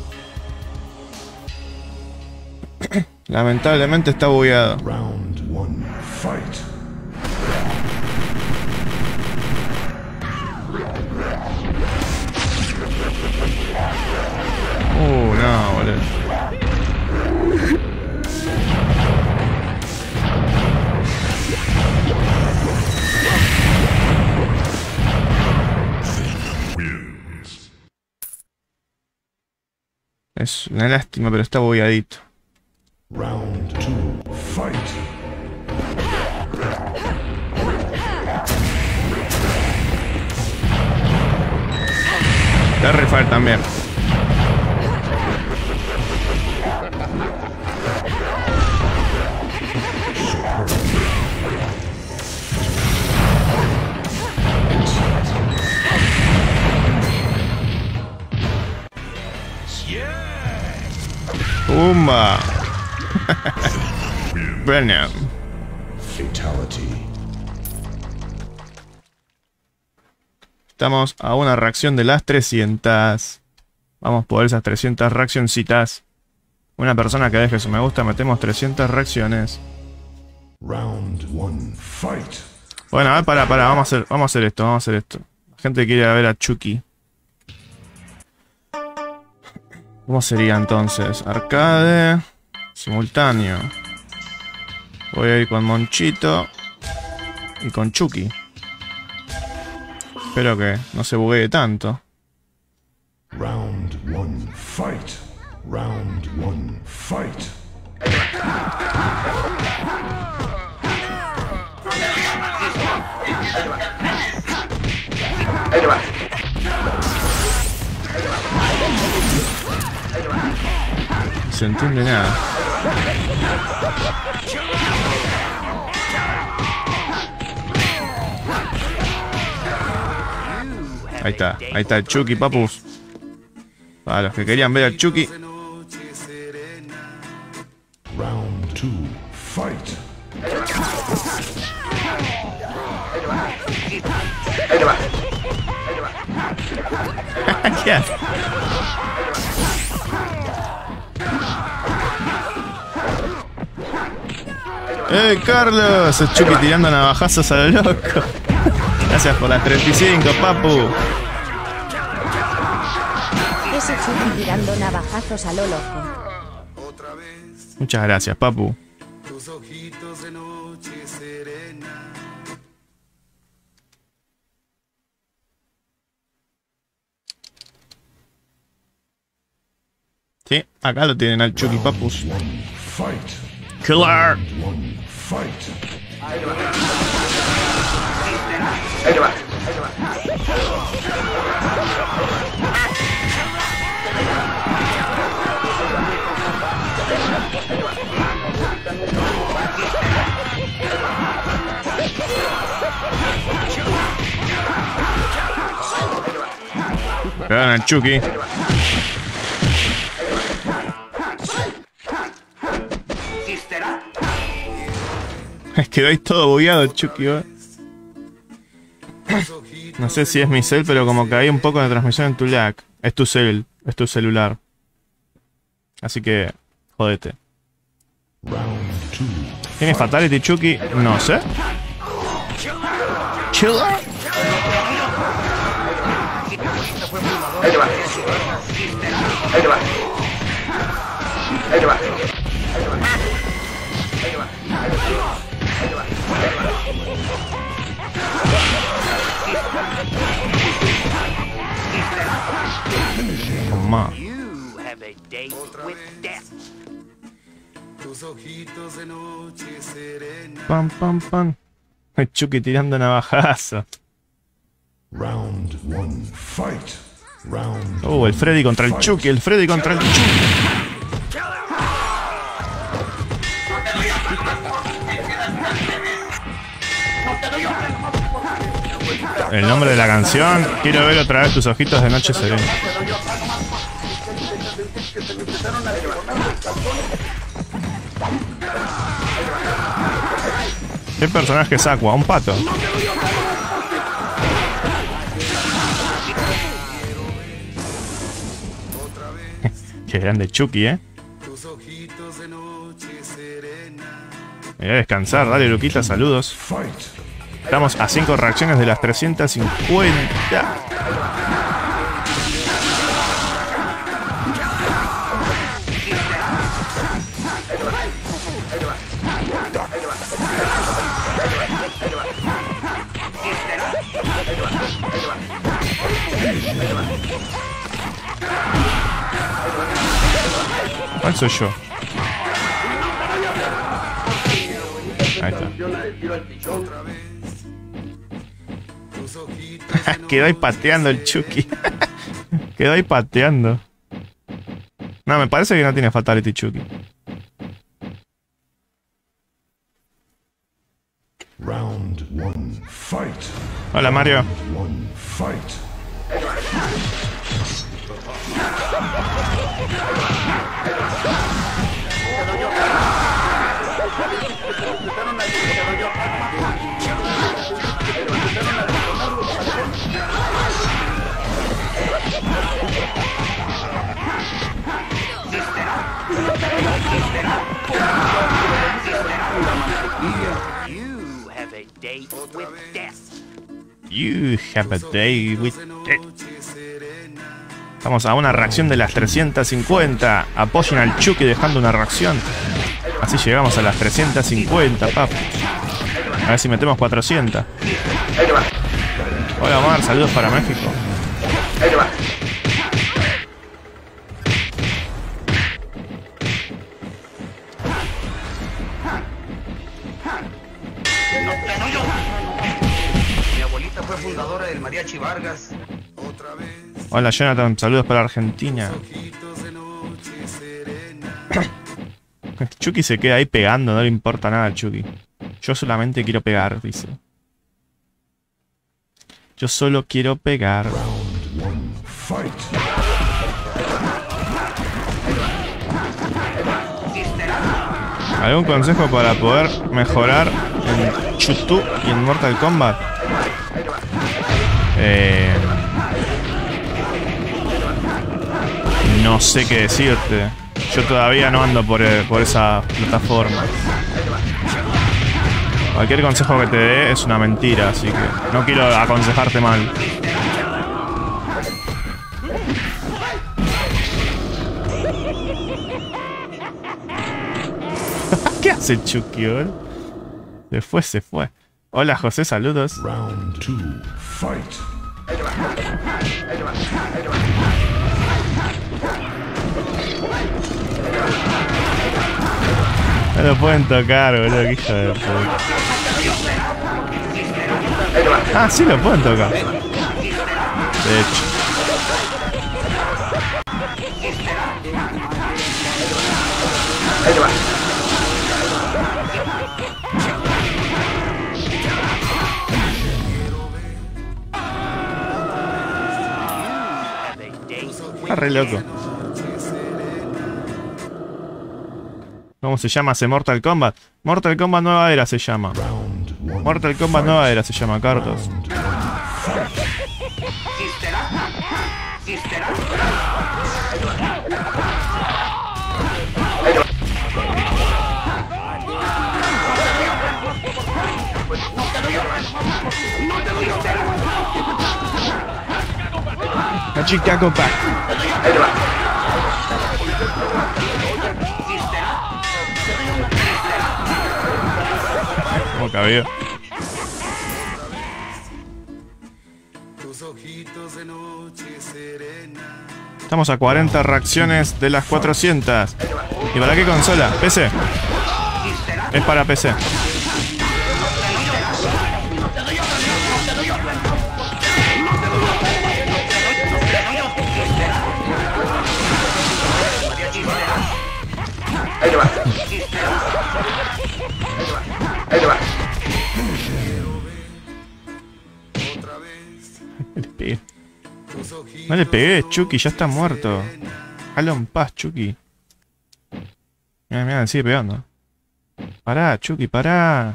Lamentablemente está bugueado. Round one, fight. Uh, no, boludo. Es una lástima, pero está bugueadito. Round two, fight. Terrifier también. Pumba. Brennan. Fatality. Estamos a una reacción de las trescientas. Vamos por esas trescientas reaccioncitas. Una persona que deje su me gusta, metemos trescientas reacciones. Round one, fight. Bueno, a ver, para, para, vamos a hacer, vamos a hacer esto, vamos a hacer esto. La gente quiere ver a Chucky. ¿Cómo sería entonces? Arcade. Simultáneo. Voy a ir con Monchito. Y con Chucky. Espero que no se buguee tanto. Round one, fight. Round one, fight. No se entiende nada. Ahí está, ahí está el Chucky, papus. Para los que querían ver al Chucky. Round two, fight. ¿Qué hace? ¡Eh, Carlos! Es Chucky tirando navajazos a lo loco. Gracias por las treinta y cinco, papu. Ese Chucky tirando navajazos a lo loco. Muchas gracias, papu. Sí, acá lo tienen al Chucky, papus. Fight. Killer. One, fight. Cuidado en el Chucky. Quedó ahí todo bugueado el Chucky, ¿eh? No sé si es mi cel, pero como que hay un poco de transmisión en tu lag. Es tu cel, es tu celular. Así que, jodete. ¿Tiene Fatality Chucky? No sé. ¿Chula? Ahí te va. Ahí te va. Ahí te va. Mamá. You have a date with death. Pam, pam, pam. El Chucky tirando navajazo. Round one, fight. Round Oh, el Freddy contra el Chucky, el Freddy contra el Chucky. El nombre de la canción, quiero ver otra vez tus ojitos de noche serena. ¿Qué personaje es Aqua? Un pato. Qué grande Chucky, eh. Me voy a descansar, dale Luquita, saludos. Estamos a cinco reacciones de las trescientas cincuenta. ¿Cuál soy yo? Ahí está. Quedó ahí pateando el Chucky. Quedó ahí pateando. No, me parece que no tiene Fatality Chucky. Round one, fight. Hola Mario. One, fight. You have a date with death. You have a day with death. Estamos a una reacción de las trescientas cincuenta. Apoyen al Chucky dejando una reacción. Así llegamos a las trescientas cincuenta, papi. A ver si metemos cuatrocientas. Hola Omar, saludos para México. Ahí te va. Mi abuelita fue fundadora del Mariachi Vargas. Hola Jonathan, saludos para Argentina. Chucky se queda ahí pegando, no le importa nada al Chucky. Yo solamente quiero pegar, dice. Yo solo quiero pegar. Round one, fight. ¿Algún consejo para poder mejorar en YouTube y en Mortal Kombat? Eh, no sé qué decirte. Yo todavía no ando por, por esa plataforma. Cualquier consejo que te dé es una mentira, así que no quiero aconsejarte mal. ¿Qué hace Chucky, boludo? Se fue, se fue. Hola José, saludos. Round two, fight. No lo pueden tocar, boludo, que hijo de puta. Ah, sí lo pueden tocar. De hecho. Ahí te va. Está re loco. ¿Cómo se llama ese Mortal Kombat? Mortal Kombat Nueva Era se llama. Mortal Kombat Nueva Era se llama, Carlos. La chica copa. ¿Cómo cabió? Estamos a cuarenta reacciones de las cuatrocientas. ¿Y para qué consola? ¿P C? Es para P C. Ahí te va. Ahí te va. No le pegué. No le pegué, Chucky, ya está muerto. Déjalo en paz, Chucky. Mira, mira, sigue pegando. Pará, Chucky, pará.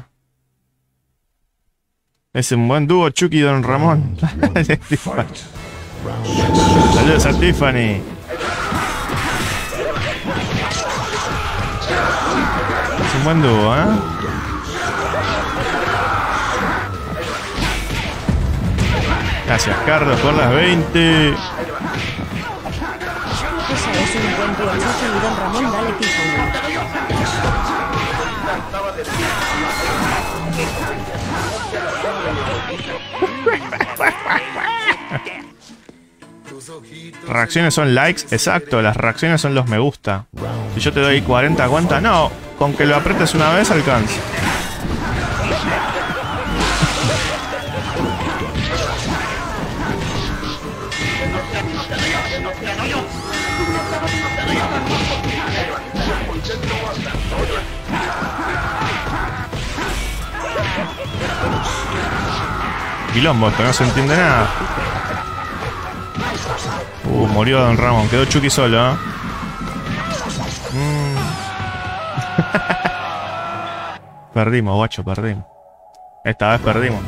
Es un buen dúo, Chucky y Don Ramón. Saludos a Tiffany. Es un buen dúo, ¿eh? Gracias, Carlos, por las veinte. Ese es un buen dúo, Chucky y Don Ramón, dale Tiffany. Reacciones son likes, exacto, las reacciones son los me gusta. Si yo te doy cuarenta, ¿cuánta? No, con que lo apretes una vez alcanza. Quilombo, esto no se entiende nada. Uh, murió Don Ramón, quedó Chucky solo, ¿eh? Mm. Perdimos, guacho, perdimos. Esta vez perdimos.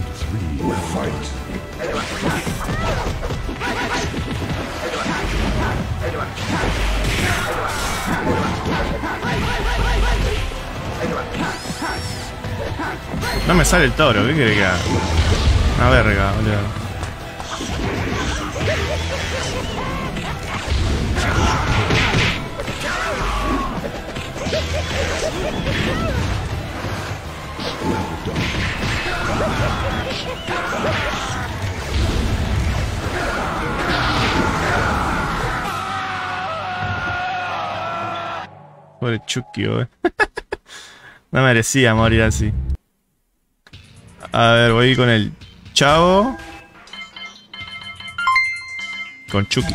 No me sale el toro, ¿qué quiere que haga? Una verga, boludo. Pobre Chucky, eh. No merecía morir así. A ver, voy con el Chavo. Con Chucky.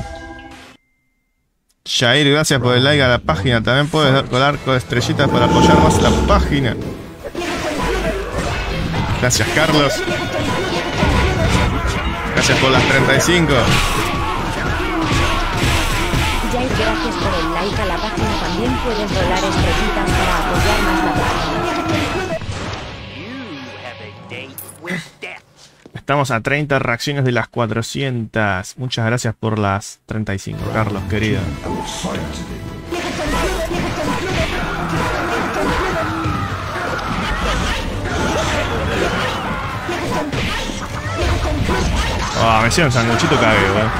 Jair, gracias por el like a la página. También puedes dar colar con estrellitas para apoyar más la página. Gracias, Carlos. Gracias por las treinta y cinco. Jair, gracias por el like a la página. También puedes rolar estrellitas para apoyar más la página. Estamos a treinta reacciones de las cuatrocientas. Muchas gracias por las treinta y cinco, Carlos, querido. Oh, me hicieron sanguchito cagueo, eh.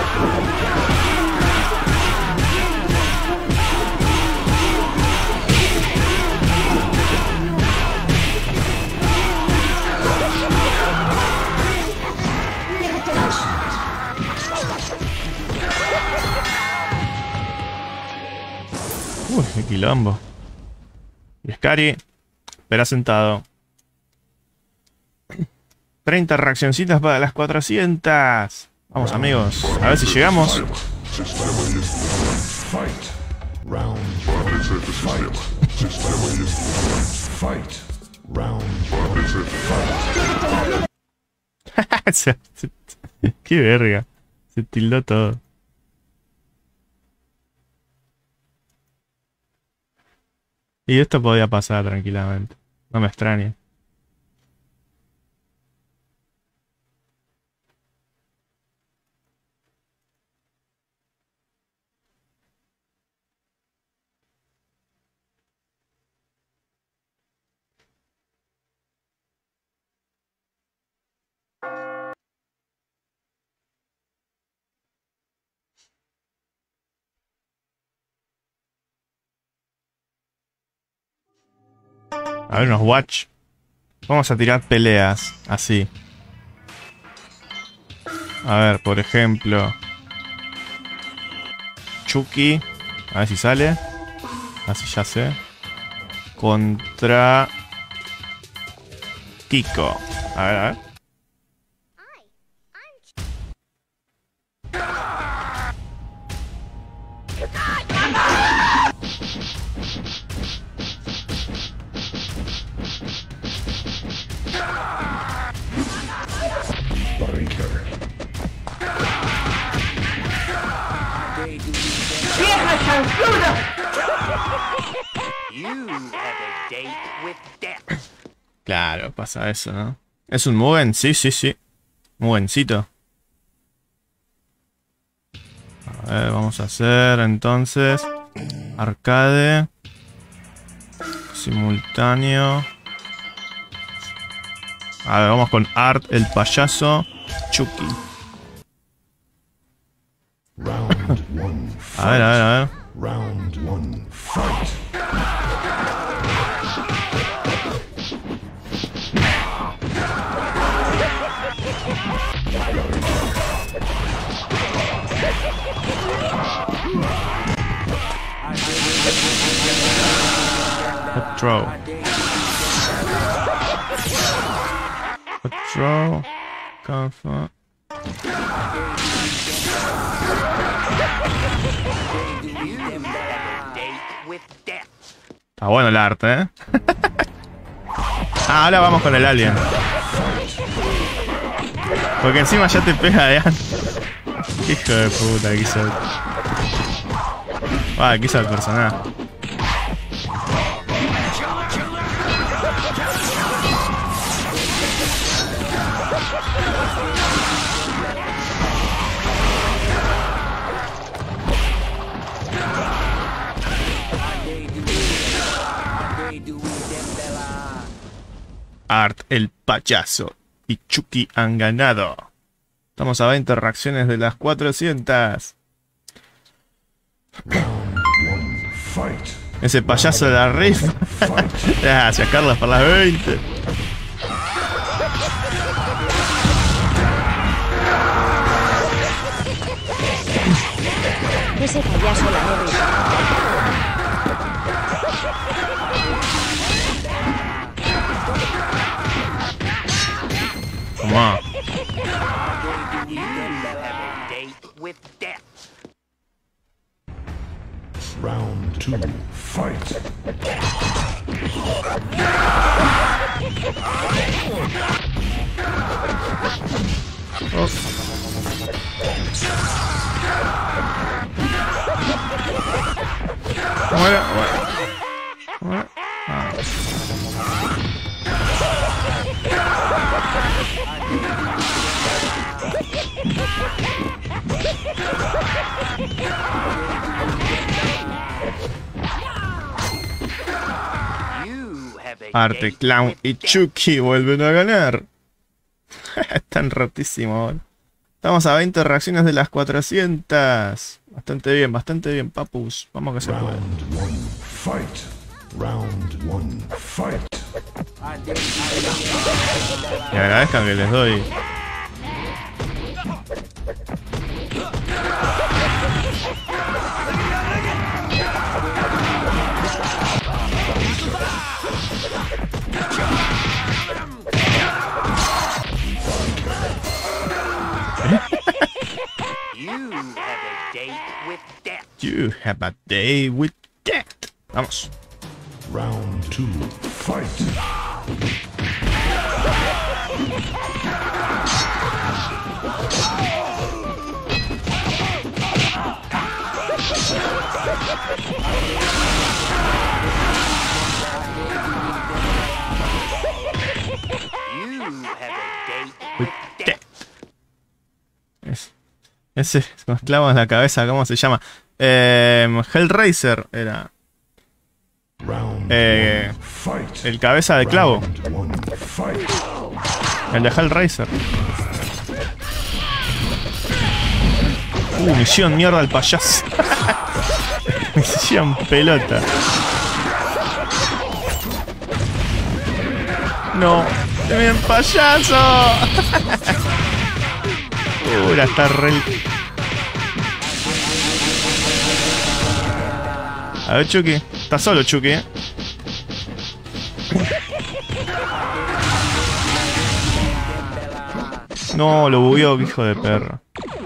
Uy, qué quilombo. Y Scary, espera sentado. treinta reaccioncitas para las cuatrocientas. Vamos, amigos. A ver si llegamos. Qué verga. Se tildó todo. Y esto podía pasar tranquilamente. No me extraña. A ver, unos watch. Vamos a tirar peleas. Así. A ver, por ejemplo. Chucky. A ver si sale. Así ya sé. Contra Kiko. A ver, a ver. Claro, pasa eso, ¿no? ¿Es un Mugen? Sí, sí, sí. Mugencito. A ver, vamos a hacer entonces arcade simultáneo. A ver, vamos con Art, el payaso Chucky. A ver, a ver, a ver. Round one, fight. Hot throw. Hot throw. Comfort. Está bueno el arte, ¿eh? Ah, ahora vamos con el alien. Porque encima ya te pega de antes. Hijo de puta, quiso el... Ah, quiso el personaje. Art, el payaso y Chucky han ganado. Estamos a veinte reacciones de las cuatrocientas. Ese payaso de la rifa. Gracias, Carlos, por las veinte. Ese payaso la rifa. Come on. Round two, fight. Oh. Muere, muere. Muere. Ah. Arte, Clown y Chucky vuelven a ganar. Están rotísimos. Estamos a veinte reacciones de las cuatrocientas. Bastante bien, bastante bien, papus. Vamos que se puede. Round one, fight. Round one, fight. Y agradezcan que les doy. You have a day with death. Vamos. Round two, fight. You have a date With with death. death. Es- ese con los clavos en la cabeza, ¿cómo se llama? Eh, Hellraiser era. Round Eh, one. Fight. el cabeza de clavo. Round one. Fight. El de Hellraiser. Uh, misión mierda al payaso. Misión pelota. No, ¡bien payaso! Uh, la está re. A ver, Chucky. Está solo, Chucky, ¿eh? No, lo bugueó, que hijo de perro.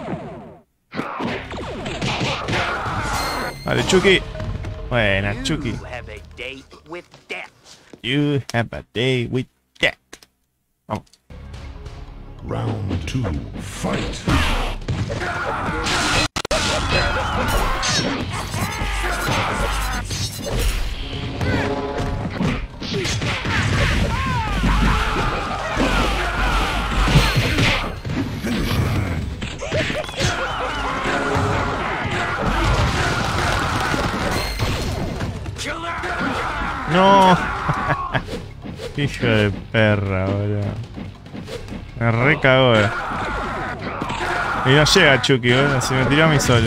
Vale, Chucky. Buena, Chucky. You have a date with death. You have a day with death. Vamos. Round two. Fight. No. Hijo de perra, boludo. Me recagó. eh. Y no llega Chucky, boludo. Se me tiró a mí solo.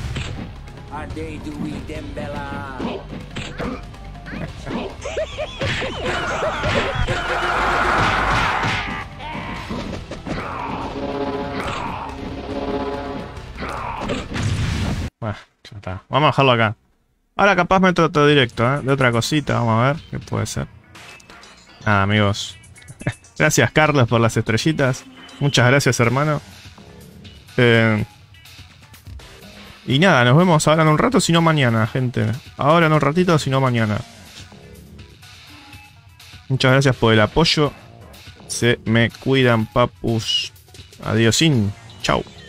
Bueno, ya está. Vamos a dejarlo acá. Ahora capaz meto otro directo, ¿eh? De otra cosita, vamos a ver qué puede ser. Nada, amigos. Gracias, Carlos, por las estrellitas. Muchas gracias, hermano. Eh, y nada, nos vemos ahora en un rato, si no mañana, gente. Ahora en un ratito, si no mañana. Muchas gracias por el apoyo. Se me cuidan, papus. Adiosín. Chau.